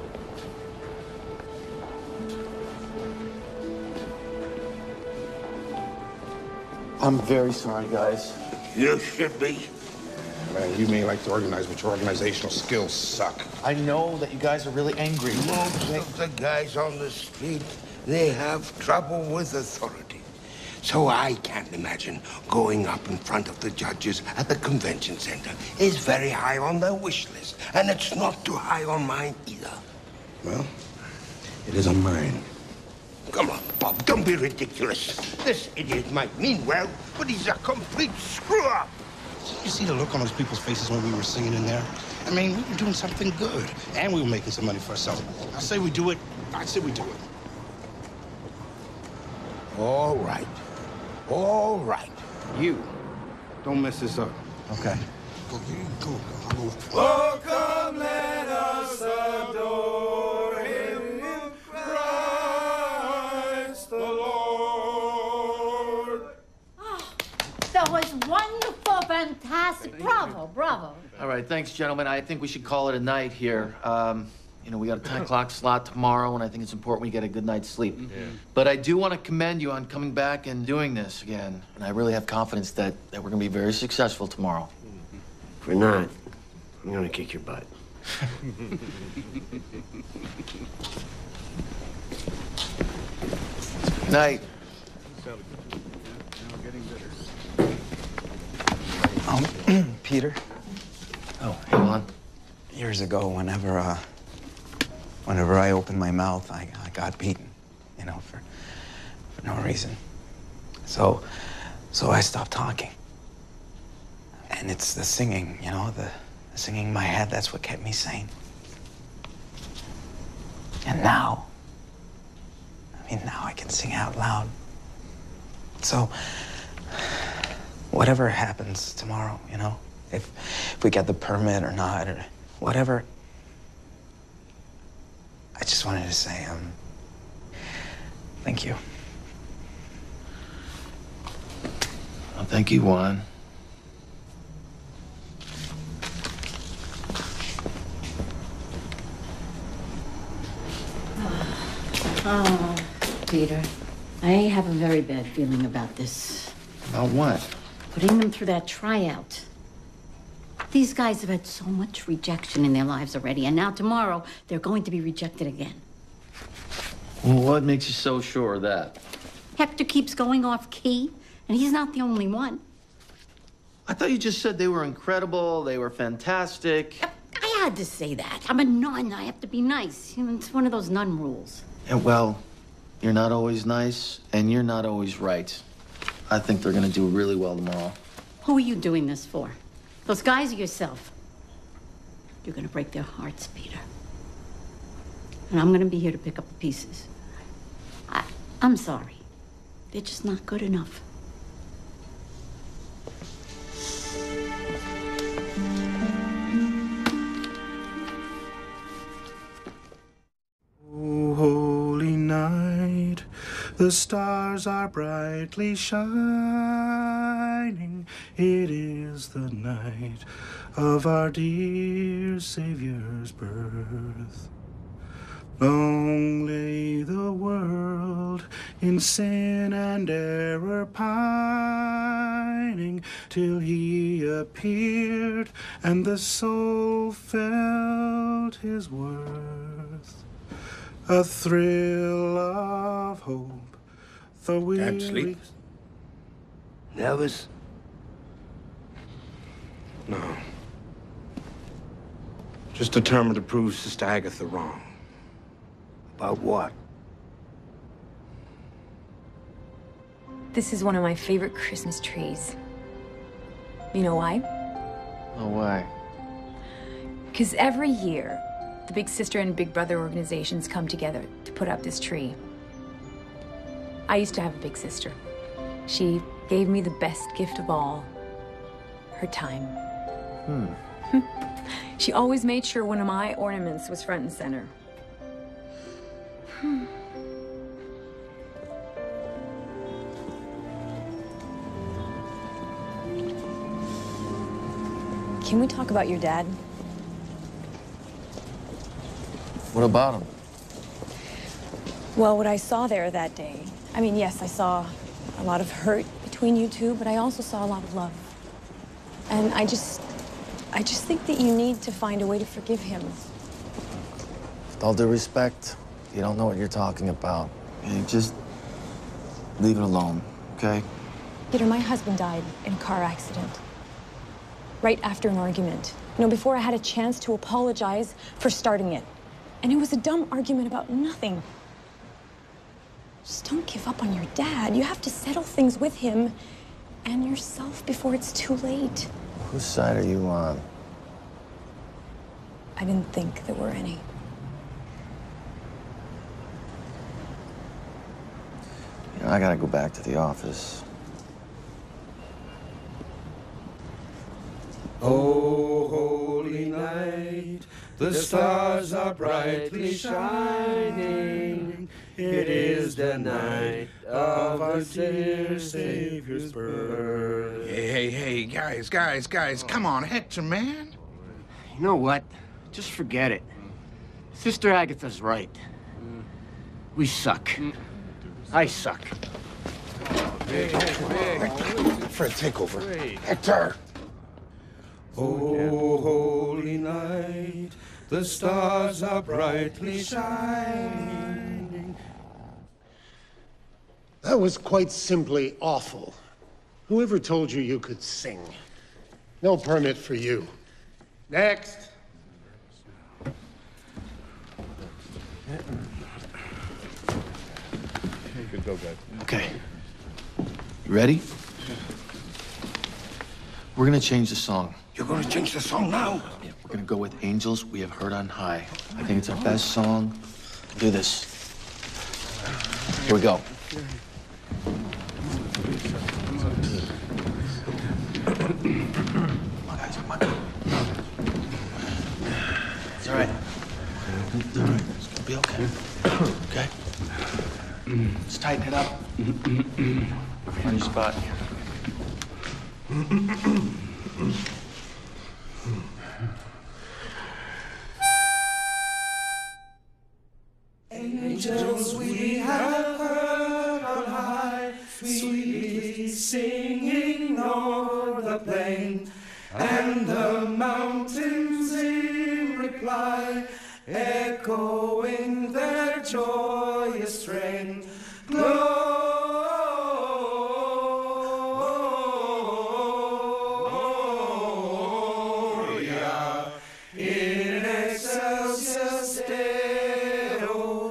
I'm very sorry, guys. You should be. Man, you may like to organize, but your organizational skills suck. I know that you guys are really angry. Most of the guys on the street, they have trouble with authority. So I can't imagine going up in front of the judges at the convention center. It's very high on their wish list, and it's not too high on mine either. Well, it is on mine. Come on, Bob, don't be ridiculous. This idiot might mean well, but he's a complete screw-up. You see the look on those people's faces when we were singing in there? I mean, we were doing something good, and we were making some money for ourselves. I say we do it. I say we do it. All right. All right. You, don't mess this up. Okay. Go, go, go. I'll go. Oh, come, let us adore him, Christ the Lord. That was wonderful, fantastic. Yes, bravo, bravo. All right, thanks, gentlemen. I think we should call it a night here. Um, you know, we got a ten o'clock slot tomorrow, and I think it's important we get a good night's sleep. Yeah. But I do want to commend you on coming back and doing this again. And I really have confidence that, that we're going to be very successful tomorrow. If we're not, I'm going to kick your butt. Night. Um, Peter? Oh, hey, Lon. Years ago, whenever, uh, whenever I opened my mouth, I, I got beaten, you know, for, for no reason. So, so I stopped talking. And it's the singing, you know, the, the singing in my head, that's what kept me sane. And now, I mean, now I can sing out loud. So, whatever happens tomorrow, you know, if, if we get the permit or not, or whatever, I just wanted to say, um, thank you. Well, thank you, Juan. Oh, Peter, I have a very bad feeling about this. About what? Putting them through that tryout. These guys have had so much rejection in their lives already, and now tomorrow they're going to be rejected again. Well, what makes you so sure of that? Hector keeps going off key, and he's not the only one. I thought you just said they were incredible, they were fantastic. I had to say that. I'm a nun. I have to be nice. You know, it's one of those nun rules. And well, you're not always nice, and you're not always right. I think they're gonna do really well tomorrow. Who are you doing this for? Those guys or yourself? You're gonna break their hearts, Peter. And I'm gonna be here to pick up the pieces. I, I'm sorry. They're just not good enough. Oh, holy night, the stars are brightly shining. It is the night of our dear Savior's birth. Long lay the world in sin and error pining, till he appeared and the soul felt his worth. A thrill of hope, the weary... Can't sleep? Nervous? No. Just determined to prove Sister Agatha wrong. About what? This is one of my favorite Christmas trees. You know why? No way. Because every year, the Big Sister and Big Brother organizations come together to put up this tree. I used to have a big sister. She gave me the best gift of all, her time. Hmm. She always made sure one of my ornaments was front and center. Hmm. Can we talk about your dad? What about him? Well, what I saw there that day, I mean, yes, I saw a lot of hurt between you two, but I also saw a lot of love. And I just, I just think that you need to find a way to forgive him. With all due respect, you don't know what you're talking about. Hey, just leave it alone, okay? Peter, my husband died in a car accident. Right after an argument. You know, before I had a chance to apologize for starting it. And it was a dumb argument about nothing. Just don't give up on your dad. You have to settle things with him and yourself before it's too late. Whose side are you on? I didn't think there were any. You know, I gotta go back to the office. Oh, holy night, the stars are brightly shining. It is the night of our dear Savior's birth. Hey, hey, hey, guys, guys, guys, come on, Hector, man. You know what? Just forget it. Sister Agatha's right. We suck. I suck. Hey, hey, hey. Fred, take over. Hector! Oh, holy night, the stars are brightly shining. That was quite simply awful. Whoever told you you could sing? No permit for you. Next. Good go, guys. Okay. You ready? We're gonna change the song. You're gonna change the song now? Yeah, we're gonna go with Angels We Have Heard on High. I think it's our best song. Do this. Here we go. Come on, guys, come on. It's all right. It's all right. It's gonna be okay. Okay? Let's tighten it up. Find your spot. Angels we have heard on high, sweetly singing o'er the plain, and the mountains in reply, echoing their joyous strain. Gloria in excelsis Deo.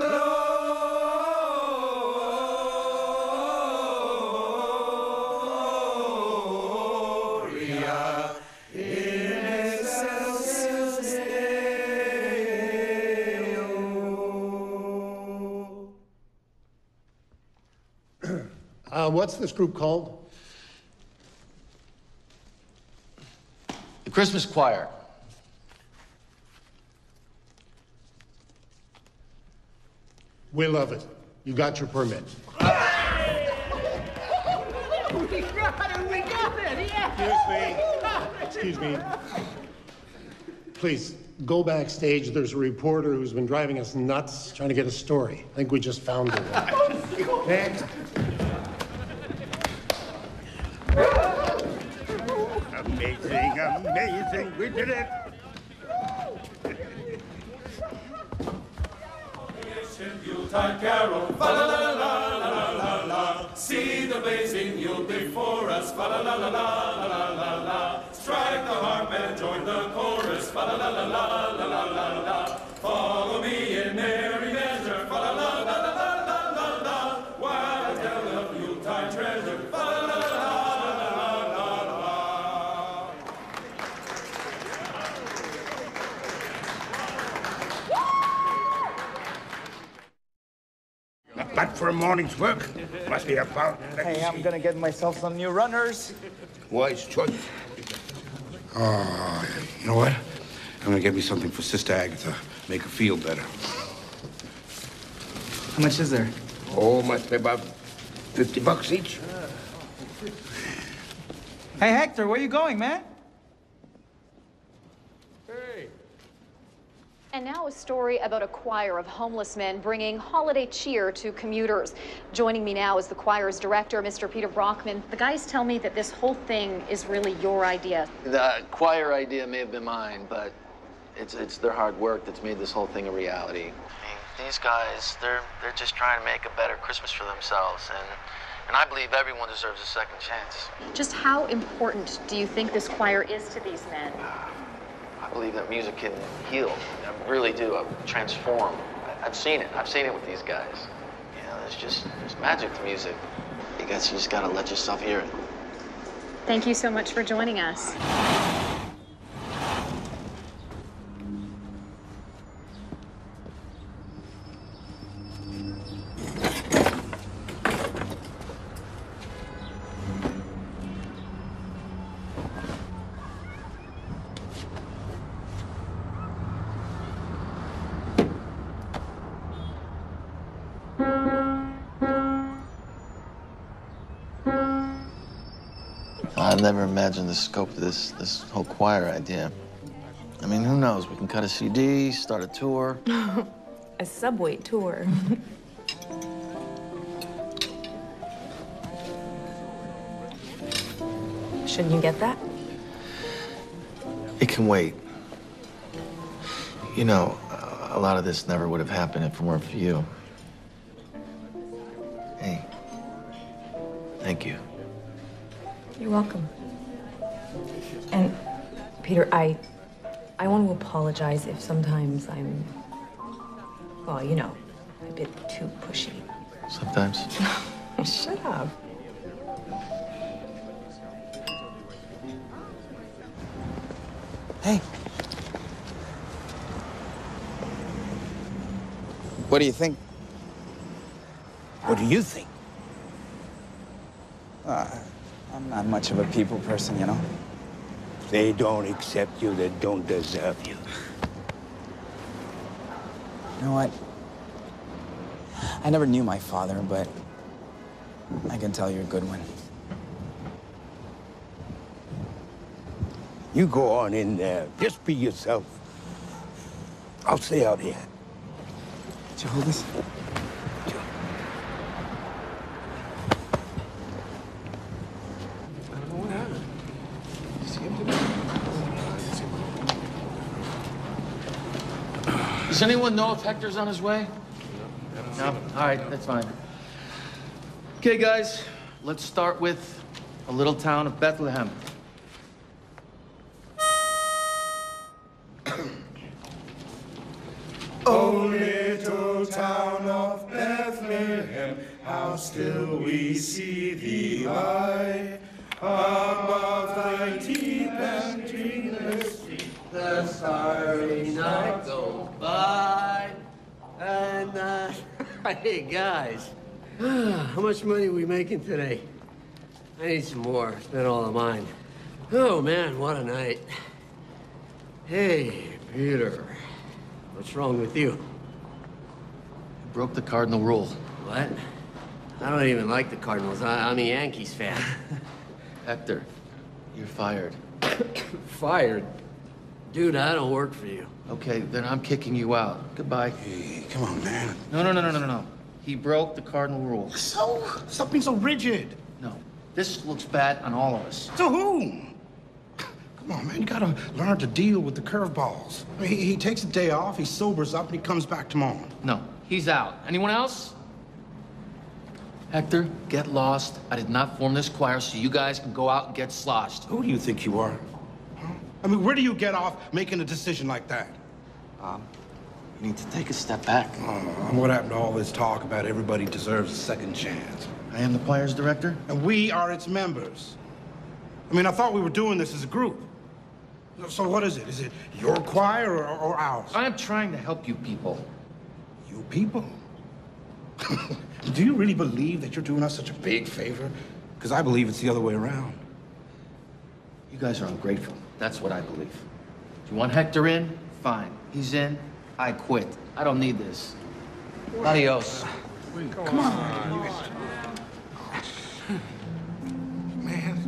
Gloria in excelsis Deo. Uh, what's this group called? The Christmas Choir. We love it. You got your permit. We got it! We got it! Yeah! Excuse me. Please, go backstage. There's a reporter who's been driving us nuts trying to get a story. I think we just found her. Next. Amazing, amazing. We did it. Yuletide carol, fa la la la la la la la. See the blazing Yule before us, fa la la la la la la la. Strike the harp and join the chorus, fa la la la la la la la la. Follow me in merry measure, fa la la la la la la la la. While I tell of Yuletide treasure, fa la la la la la la la. Not bad for a morning's work. Must be about. Hey, I'm gonna get myself some new runners. Wise choice. Oh, you know what? I'm gonna get me something for Sister Agatha. Make her feel better. How much is there? Oh, must be about fifty bucks each. Hey, Hector, where you going, man? And now a story about a choir of homeless men bringing holiday cheer to commuters. Joining me now is the choir's director, Mister Peter Brockman. The guys tell me that this whole thing is really your idea. The choir idea may have been mine, but it's it's their hard work that's made this whole thing a reality. I mean, these guys, they're they're just trying to make a better Christmas for themselves, and and I believe everyone deserves a second chance. Just how important do you think this choir is to these men? I believe that music can heal. I really do. I transform. I've seen it. I've seen it with these guys. You know, there's just there's magic to music. I guess you just gotta let yourself hear it. Thank you so much for joining us. I've never imagined the scope of this, this whole choir idea. I mean, who knows? We can cut a C D, start a tour. A subway tour. Shouldn't you get that? It can wait. You know, a lot of this never would have happened if it weren't for you. Hey, thank you. You're welcome. And Peter, I, I want to apologize if sometimes I'm, well, you know, a bit too pushy. Sometimes. Shut up. Hey. What do you think? What do you think? Uh, I'm not much of a people person, you know? They don't accept you, they don't deserve you. You know what? I never knew my father, but I can tell you're a good one. You go on in there. Just be yourself. I'll stay out here. Did you hold this? Does anyone know if Hector's on his way? No? All right, that's fine. Okay, guys, let's start with a little town of Bethlehem. Oh, little town of Bethlehem, how still we see thee lie. Above thy deep and dreamless street, The starry night goes by. And, uh, hey, guys. How much money are we making today? I need some more. Spent all of mine. Oh, man, what a night. Hey, Peter. What's wrong with you? You broke the cardinal rule. What? I don't even like the Cardinals. I, I'm a Yankees fan. Hector, you're fired. Fired? Dude, I don't work for you. Okay, then I'm kicking you out. Goodbye. Hey, come on, man. No, no, no, no, no, no, no. He broke the cardinal rule. So? Stop being so rigid. No, this looks bad on all of us. To whom? Come on, man. You gotta learn to deal with the curveballs. I mean, he, he takes a day off, he sobers up, and he comes back tomorrow. No, he's out. Anyone else? Hector, get lost. I did not form this choir so you guys can go out and get sloshed. Who do you think you are? Huh? I mean, where do you get off making a decision like that? Um, you need to take a step back. Oh, what happened to all this talk about everybody deserves a second chance? I am the choir's director. And we are its members. I mean, I thought we were doing this as a group. So what is it? Is it your choir or, or ours? I am trying to help you people. You people? Do you really believe that you're doing us such a big favor? Because I believe it's the other way around. You guys are ungrateful. That's what I believe. If you want Hector in, fine. He's in, I quit. I don't need this. Adios. Come on. Man.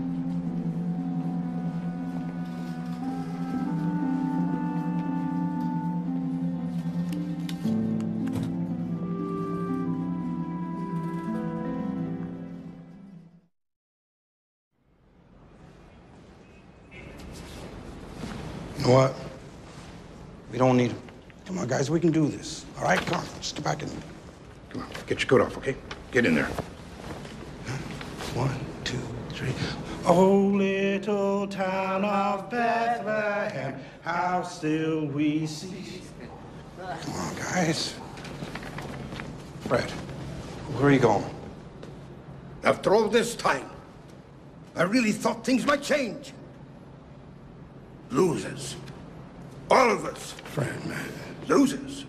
You know what? We don't need him. Come on, guys, we can do this. All right, come on, just get back in. Come on, get your coat off, okay? Get in there. One, two, three. Oh, little town of Bethlehem, how still we see. Come on, guys. Fred, where are you going? After all this time, I really thought things might change. Losers. All of us. Fred, man. Losers.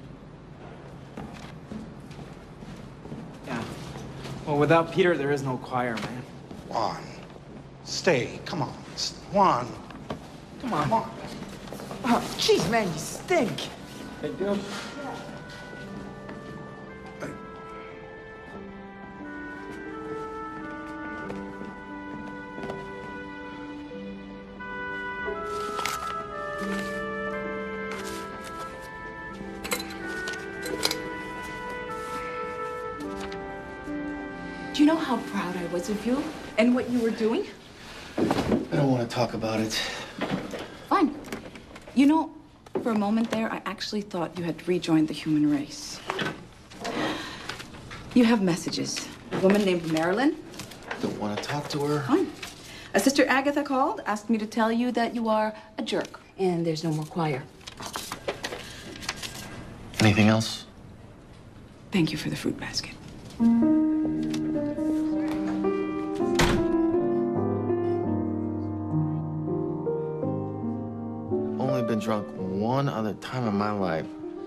Yeah. Well, without Peter, there is no choir, man. Juan, stay. Come on. Juan. Come on. Come on. Oh, jeez, man, you stink. Hey, dude. know how proud I was of you and what you were doing? I don't want to talk about it. Fine. You know, for a moment there, I actually thought you had rejoined the human race. You have messages. A woman named Marilyn. Don't want to talk to her. Fine. A sister Agatha called, asked me to tell you that you are a jerk, and there's no more choir. Anything else? Thank you for the fruit basket. Only been drunk one other time in my life.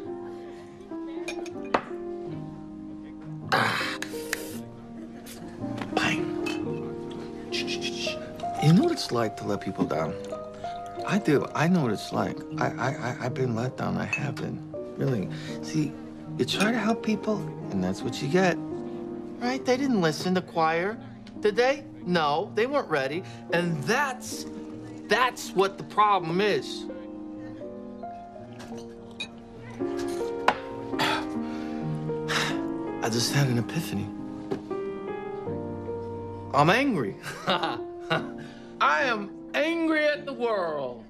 Ah. Bang. You know what it's like to let people down? I do. I know what it's like. I, I, I, I've been let down. I have been. Really. See, you try to help people, and that's what you get. Right? They didn't listen to choir, did they? No, they weren't ready. And that's, that's what the problem is. I just had an epiphany. I'm angry. I am angry at the world.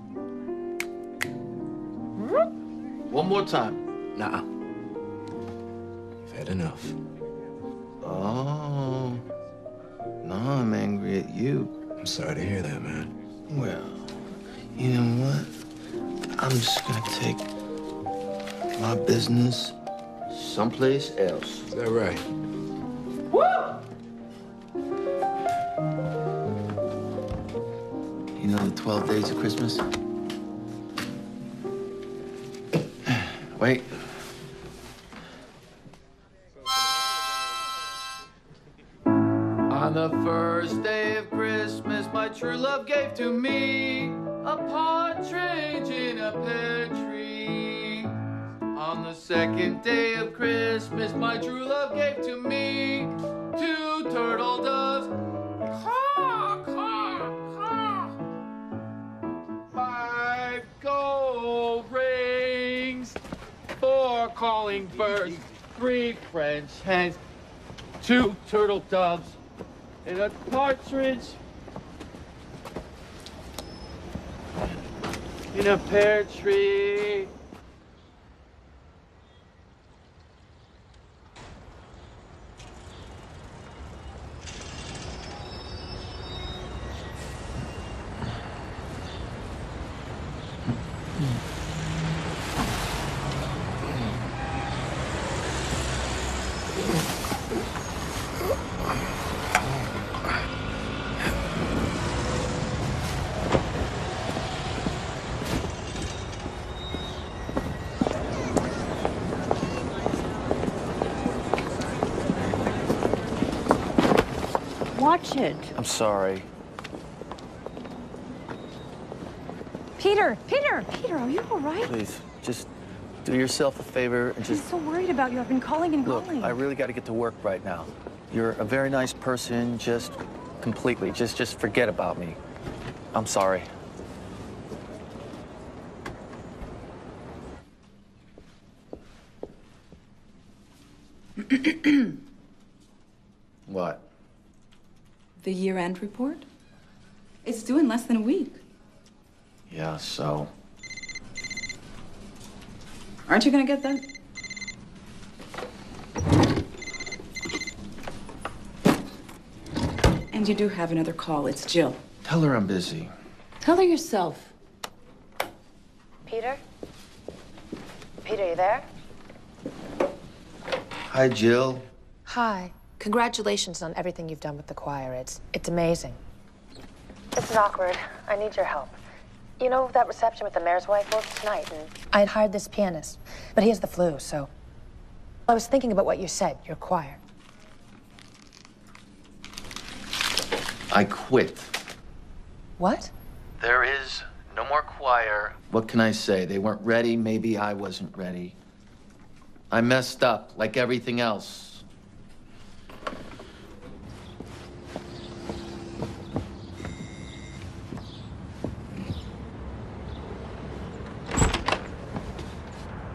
One more time. Nah. You've had enough. Oh. No, I'm angry at you. I'm sorry to hear that, man. Well, you know what? I'm just gonna take my business someplace else. Is that right? Woo! You know the twelve days of Christmas? Wait. On the first day of Christmas, my true love gave to me a partridge in a pear tree. On the second day of Christmas, my true love gave to me two turtle doves. Caw, caw, caw. Five gold rings, four calling birds, three French hens, two turtle doves, and a partridge in a pear tree. Watch it. I'm sorry. Peter, Peter, Peter, are you all right? Please, just do yourself a favor and I'm just... so worried about you. I've been calling and Look, calling. I really got to get to work right now. You're a very nice person, just completely. Just, just forget about me. I'm sorry. What? The year-end report? It's due in less than a week. Yeah, so? Aren't you gonna get that? And you do have another call. It's Jill. Tell her I'm busy. Tell her yourself. Peter? Peter, you there? Hi, Jill. Hi. Congratulations on everything you've done with the choir. It's it's amazing. This is awkward. I need your help. You know that reception with the mayor's wife? Well, it's tonight, and I had hired this pianist, but he has the flu, so I was thinking about what you said, your choir. I quit. What? There is no more choir. What can I say? They weren't ready. Maybe I wasn't ready. I messed up like everything else.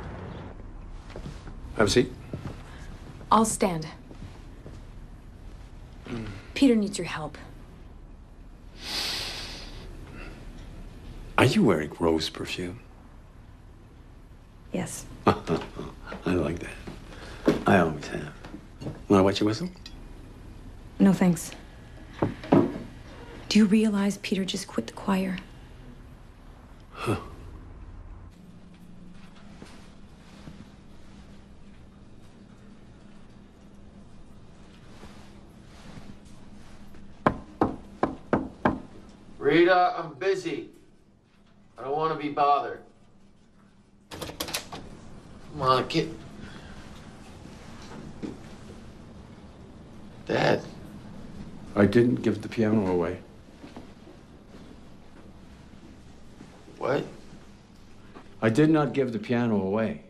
Have a seat. I'll stand. Peter needs your help. Are you wearing rose perfume? Yes. I like that. I always have. Want to wet your whistle? No, thanks. Do you realize Peter just quit the choir? Huh. Rita, I'm busy. I don't want to be bothered. Come on, kid. Dad. I didn't give the piano away. What? I did not give the piano away.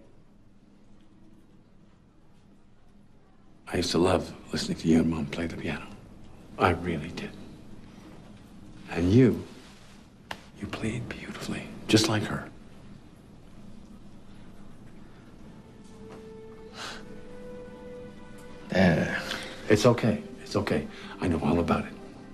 I used to love listening to you and Mom play the piano. I really did. And you, you played beautifully, just like her. Dad. It's okay. It's okay. I know all about it.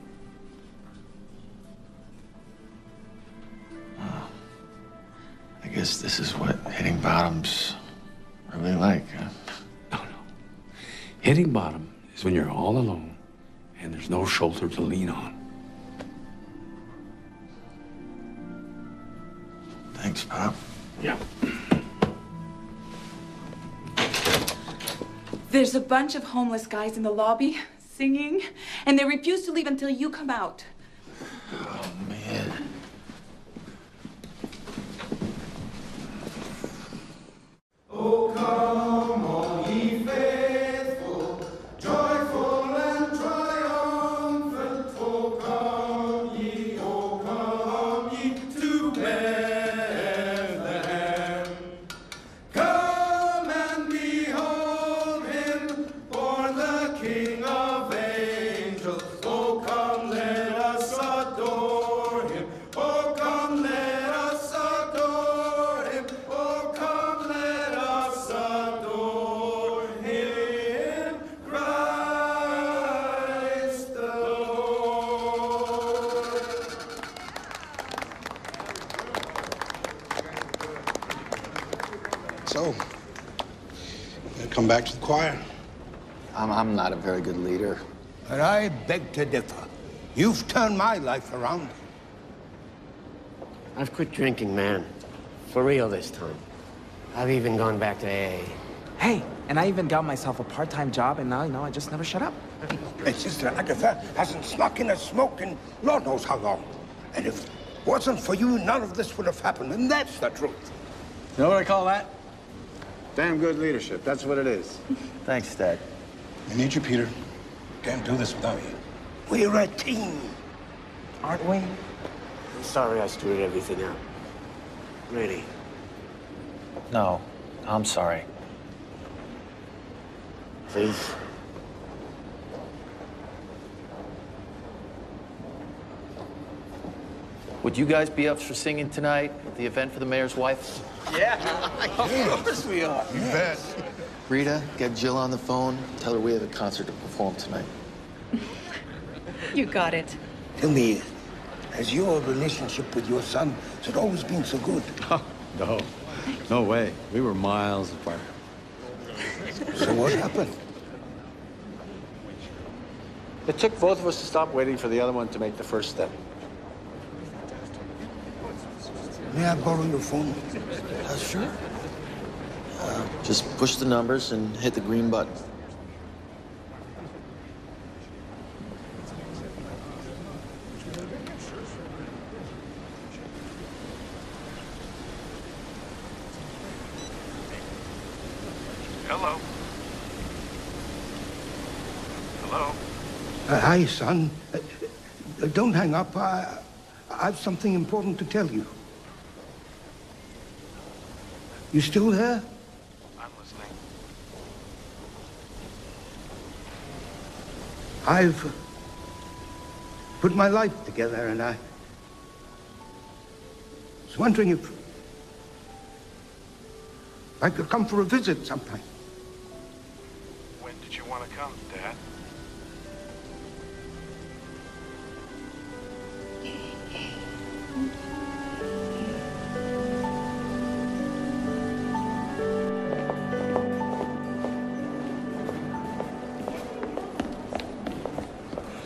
Oh. I guess this is what hitting bottom's really like, huh? No, no. Hitting bottom is when you're all alone and there's no shoulder to lean on. Thanks, Pop. Yeah. There's a bunch of homeless guys in the lobby singing, and they refuse to leave until you come out. Oh, man. Oh, come all ye faithful, joyful and triumphant. Oh, come ye, oh, come ye to Bethlehem. Come and behold him, born the King of angels. Oh, come, let us adore him. Oh, come, let us adore him. Oh, come, let us adore him. Christ the Lord. So, you gonna come back to the choir? I'm, I'm not a very good leader. But I beg to differ. You've turned my life around. I've quit drinking, man. For real this time. I've even gone back to A A. Hey, and I even got myself a part-time job, and now, you know, I just never shut up. My sister Agatha hasn't snuck in a smoke in Lord knows how long. And if it wasn't for you, none of this would have happened, and that's the truth. You know what I call that? Damn good leadership. That's what it is. Thanks, Dad. I need you, Peter. Can't do this without you. We're a team. Aren't we? I'm sorry I screwed everything up. Really. No, I'm sorry. Please. Would you guys be up for singing tonight at the event for the mayor's wife? Yeah, of course we are. You bet. Rita, get Jill on the phone. Tell her we have a concert to perform tonight. You got it. Tell me, has your relationship with your son, has it always been so good? Oh, no. No way. We were miles apart. So what happened? It took both of us to stop waiting for the other one to make the first step. May I borrow your phone? Uh, sure. Uh, just push the numbers and hit the green button. Hello. Hello. Uh, hi, son. Uh, uh, don't hang up. I, I have something important to tell you. You still there? I'm listening. I've uh, put my life together, and I was wondering if I could come for a visit sometime. When did you want to come, Dad?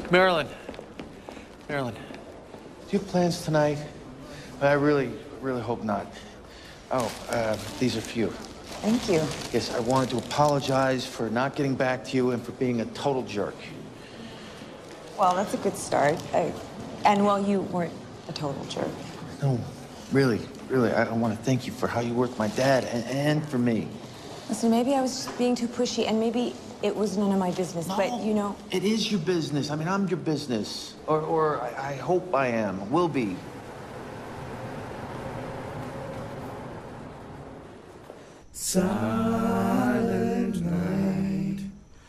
Marilyn. Marilyn, do you have plans tonight? I really, really hope not. Oh, uh, these are for you. Thank you. Yes, I wanted to apologize for not getting back to you and for being a total jerk. Well, that's a good start. I, and well, you weren't a total jerk. No, really, really, I, I want to thank you for how you were with my dad and, and for me. Listen, maybe I was just being too pushy, and maybe it was none of my business, No, but you know... It is your business. I mean, I'm your business. Or, or I, I hope I am, will be. Silent night,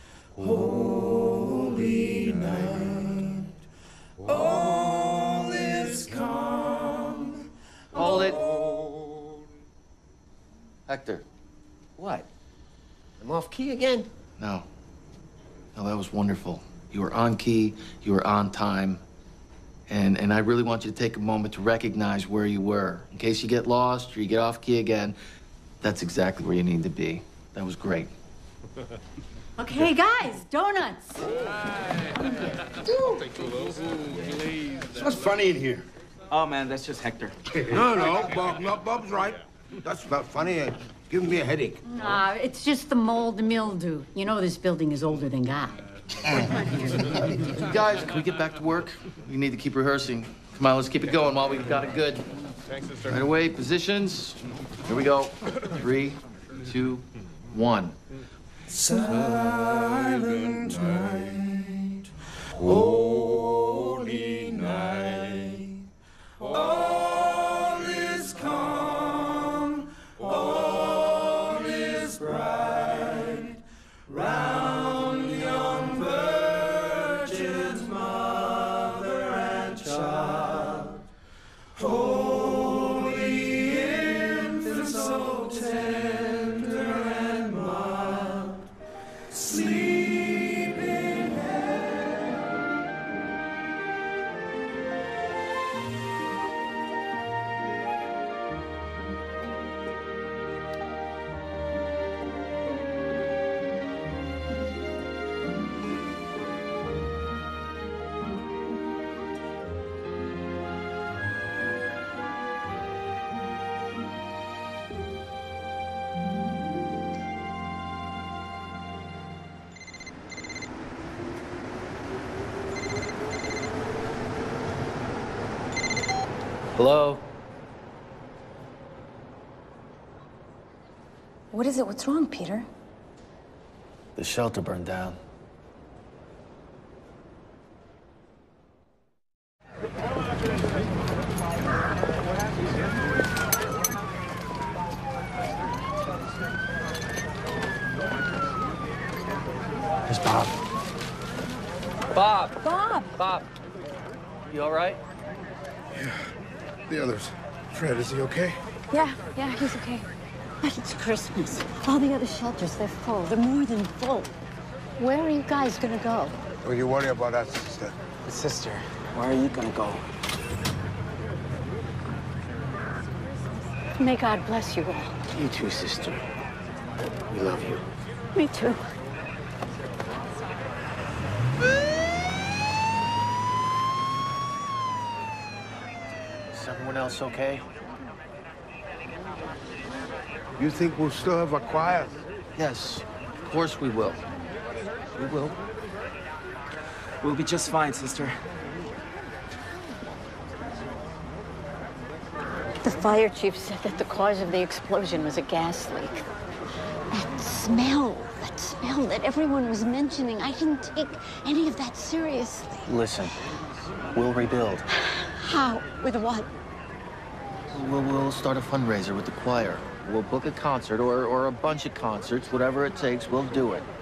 holy night, all is calm. Hold it. Hector. What? I'm off key again? No. No, that was wonderful. You were on key, you were on time, and, and I really want you to take a moment to recognize where you were. In case you get lost or you get off key again, that's exactly where you need to be. That was great. Okay, guys, donuts. What's funny in here? Oh, man, that's just Hector. No, no, Bob, no, Bob's right. That's not funny. It's giving me a headache. Nah, it's just the mold mildew. You know this building is older than God. Guys, can we get back to work? We need to keep rehearsing. Come on, let's keep it going while we've got it good. Thanks, sister. Right away, positions. Here we go. Three, two, one. Silent night, holy night, all is calm, all is bright, round young virgin's mother and child, holy infant so tender and mild, sleeping Hello? What is it? What's wrong, Peter? The shelter burned down. There's Bob. Bob! Bob! Bob! You all right? The others. Fred, is he okay? Yeah, yeah, he's okay. But it's Christmas. All the other shelters, they're full. They're more than full. Where are you guys gonna go? Don't you worry about that, sister. But sister, where are you gonna go? May God bless you all. You too, sister. We love you. Me too. Is everyone else okay? You think we'll still have a choir? Yes, of course we will. We will. We'll be just fine, sister. The fire chief said that the cause of the explosion was a gas leak. That smell, that smell that everyone was mentioning, I didn't take any of that seriously. Listen, we'll rebuild. How? With what? We'll, we'll start a fundraiser with the choir. We'll book a concert or, or a bunch of concerts, whatever it takes, we'll do it.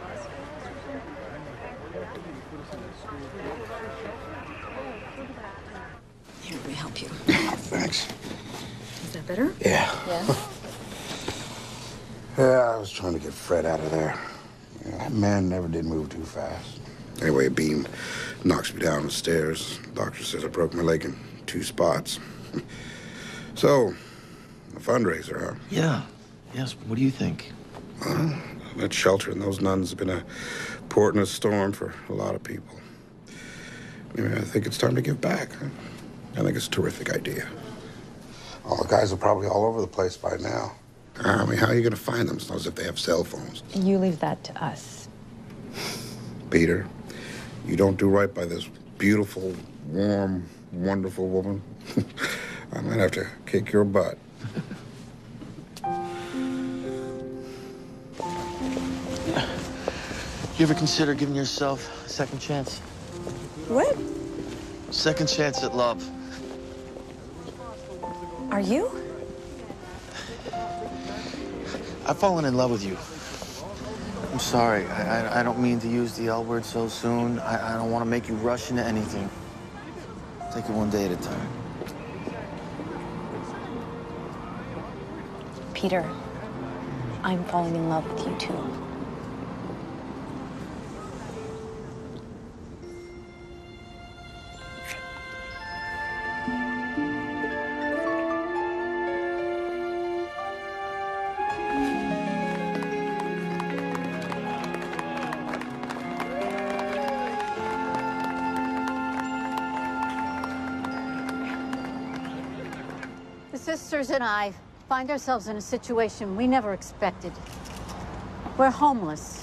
Here, let me help you. Thanks. Is that better? Yeah. Yeah? Yeah, I was trying to get Fred out of there. Yeah, that man never did move too fast. Anyway, a beam knocks me down the stairs. Doctor says I broke my leg in two spots. So, a fundraiser, huh? Yeah. Yes, what do you think? Well, that shelter and those nuns have been a port in a storm for a lot of people. I mean, I think it's time to give back. I think it's a terrific idea. All the guys are probably all over the place by now. I mean, how are you going to find them? It's not as if they have cell phones. You leave that to us. Peter, you don't do right by this beautiful, warm, wonderful woman. I might have to kick your butt. You ever consider giving yourself a second chance? What? Second chance at love. Are you? I've fallen in love with you. I'm sorry. I, I, I don't mean to use the L word so soon. I, I don't want to make you rush into anything. Take it one day at a time. Peter, I'm falling in love with you too. The sisters and I find ourselves in a situation we never expected. We're homeless.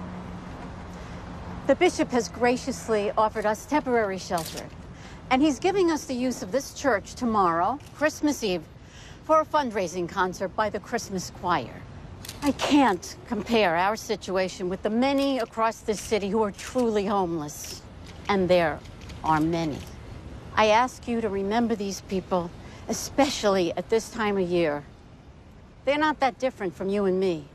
The bishop has graciously offered us temporary shelter, and he's giving us the use of this church tomorrow, Christmas Eve, for a fundraising concert by the Christmas choir. I can't compare our situation with the many across this city who are truly homeless, and there are many. I ask you to remember these people, especially at this time of year. They're not that different from you and me.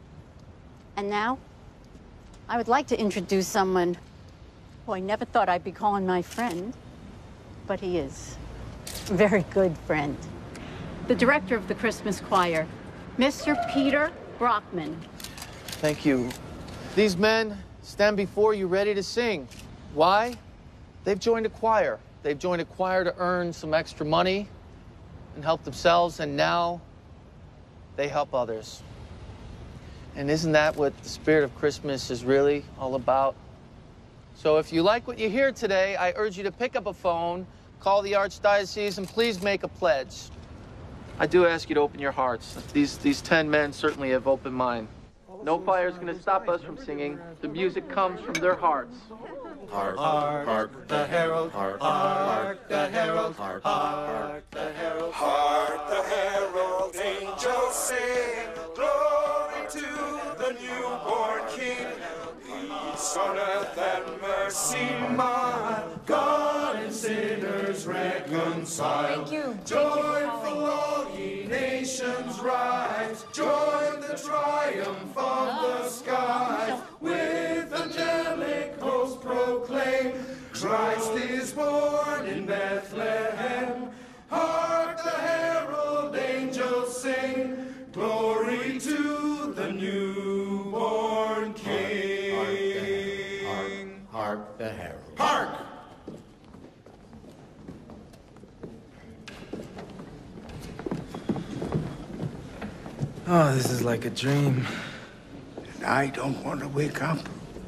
And now, I would like to introduce someone who I never thought I'd be calling my friend, but he is. A very good friend. The director of the Christmas choir, Mister Peter Brockman. Thank you. These men stand before you ready to sing. Why? They've joined a choir. They've joined a choir to earn some extra money and help themselves, and now they help others. And isn't that what the spirit of Christmas is really all about? So if you like what you hear today, I urge you to pick up a phone, call the Archdiocese, and please make a pledge. I do ask you to open your hearts. These, these ten men certainly have opened mine. No fire is going to stop us from singing. The music comes from their hearts. Hark, hark, the herald, hark, hark, the herald, hark, hark, the herald, hark, the herald angels sing, glory to the newborn King, peace on earth and mercy mild, God and sinners reconciled. Thank you. Joyful all ye nations rise, join the triumph of the skies, with angelic hosts proclaim, Christ is born in Bethlehem. Hark the herald angels sing, glory to the newborn King. Hark, hark the herald. Hark! Oh, this is like a dream. And I don't want to wake up.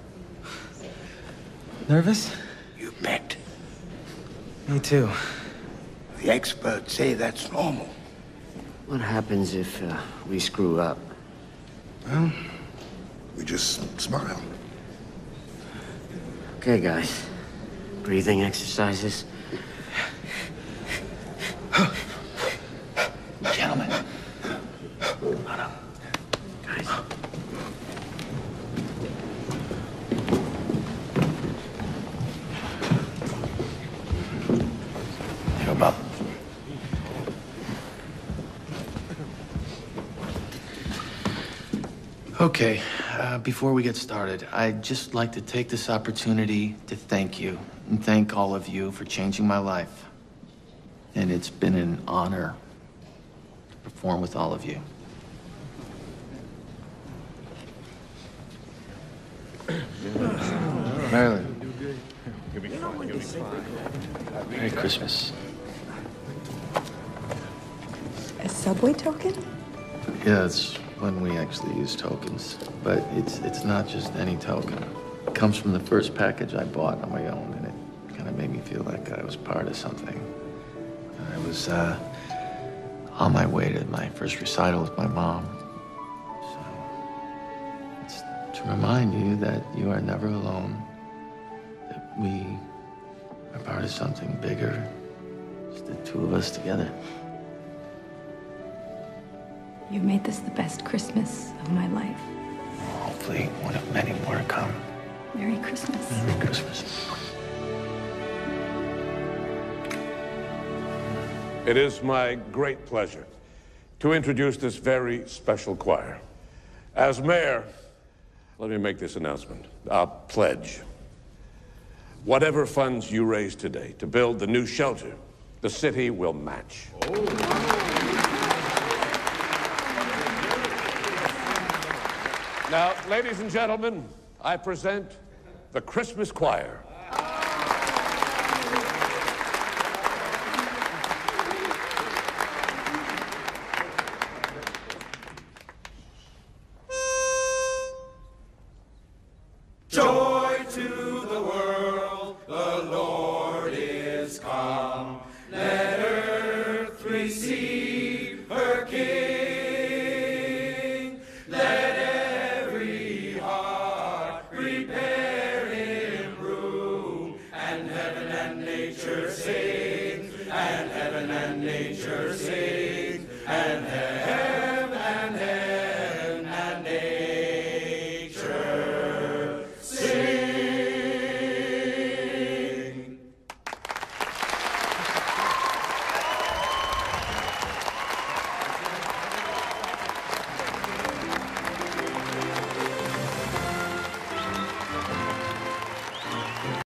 Nervous? You bet. Me too. The experts say that's normal. What happens if uh, we screw up? Well, we just smile. Okay, guys. Breathing exercises. Gentlemen. Hold up. Guys. Here, Bob. Okay, uh, before we get started, I'd just like to take this opportunity to thank you and thank all of you for changing my life. And it's been an honor to perform with all of you. Marilyn. Merry Christmas. A subway token? Yeah, it's when we actually use tokens. But it's it's not just any token. It comes from the first package I bought on my own, and it kind of made me feel like I was part of something. I was uh, on my way to my first recital with my mom. So it's to remind you that you are never alone, that we are part of something bigger, just the two of us together. You've made this the best Christmas of my life. Hopefully, one of many more to come. Merry Christmas. Merry Christmas. It is my great pleasure to introduce this very special choir. As mayor, let me make this announcement. A pledge. Whatever funds you raise today to build the new shelter, the city will match. Now, ladies and gentlemen, I present the Christmas Choir. Joy to the world, the Lord is come. Let earth receive her King. Let every heart prepare him room. And heaven and nature sing, and heaven and nature sing, and heaven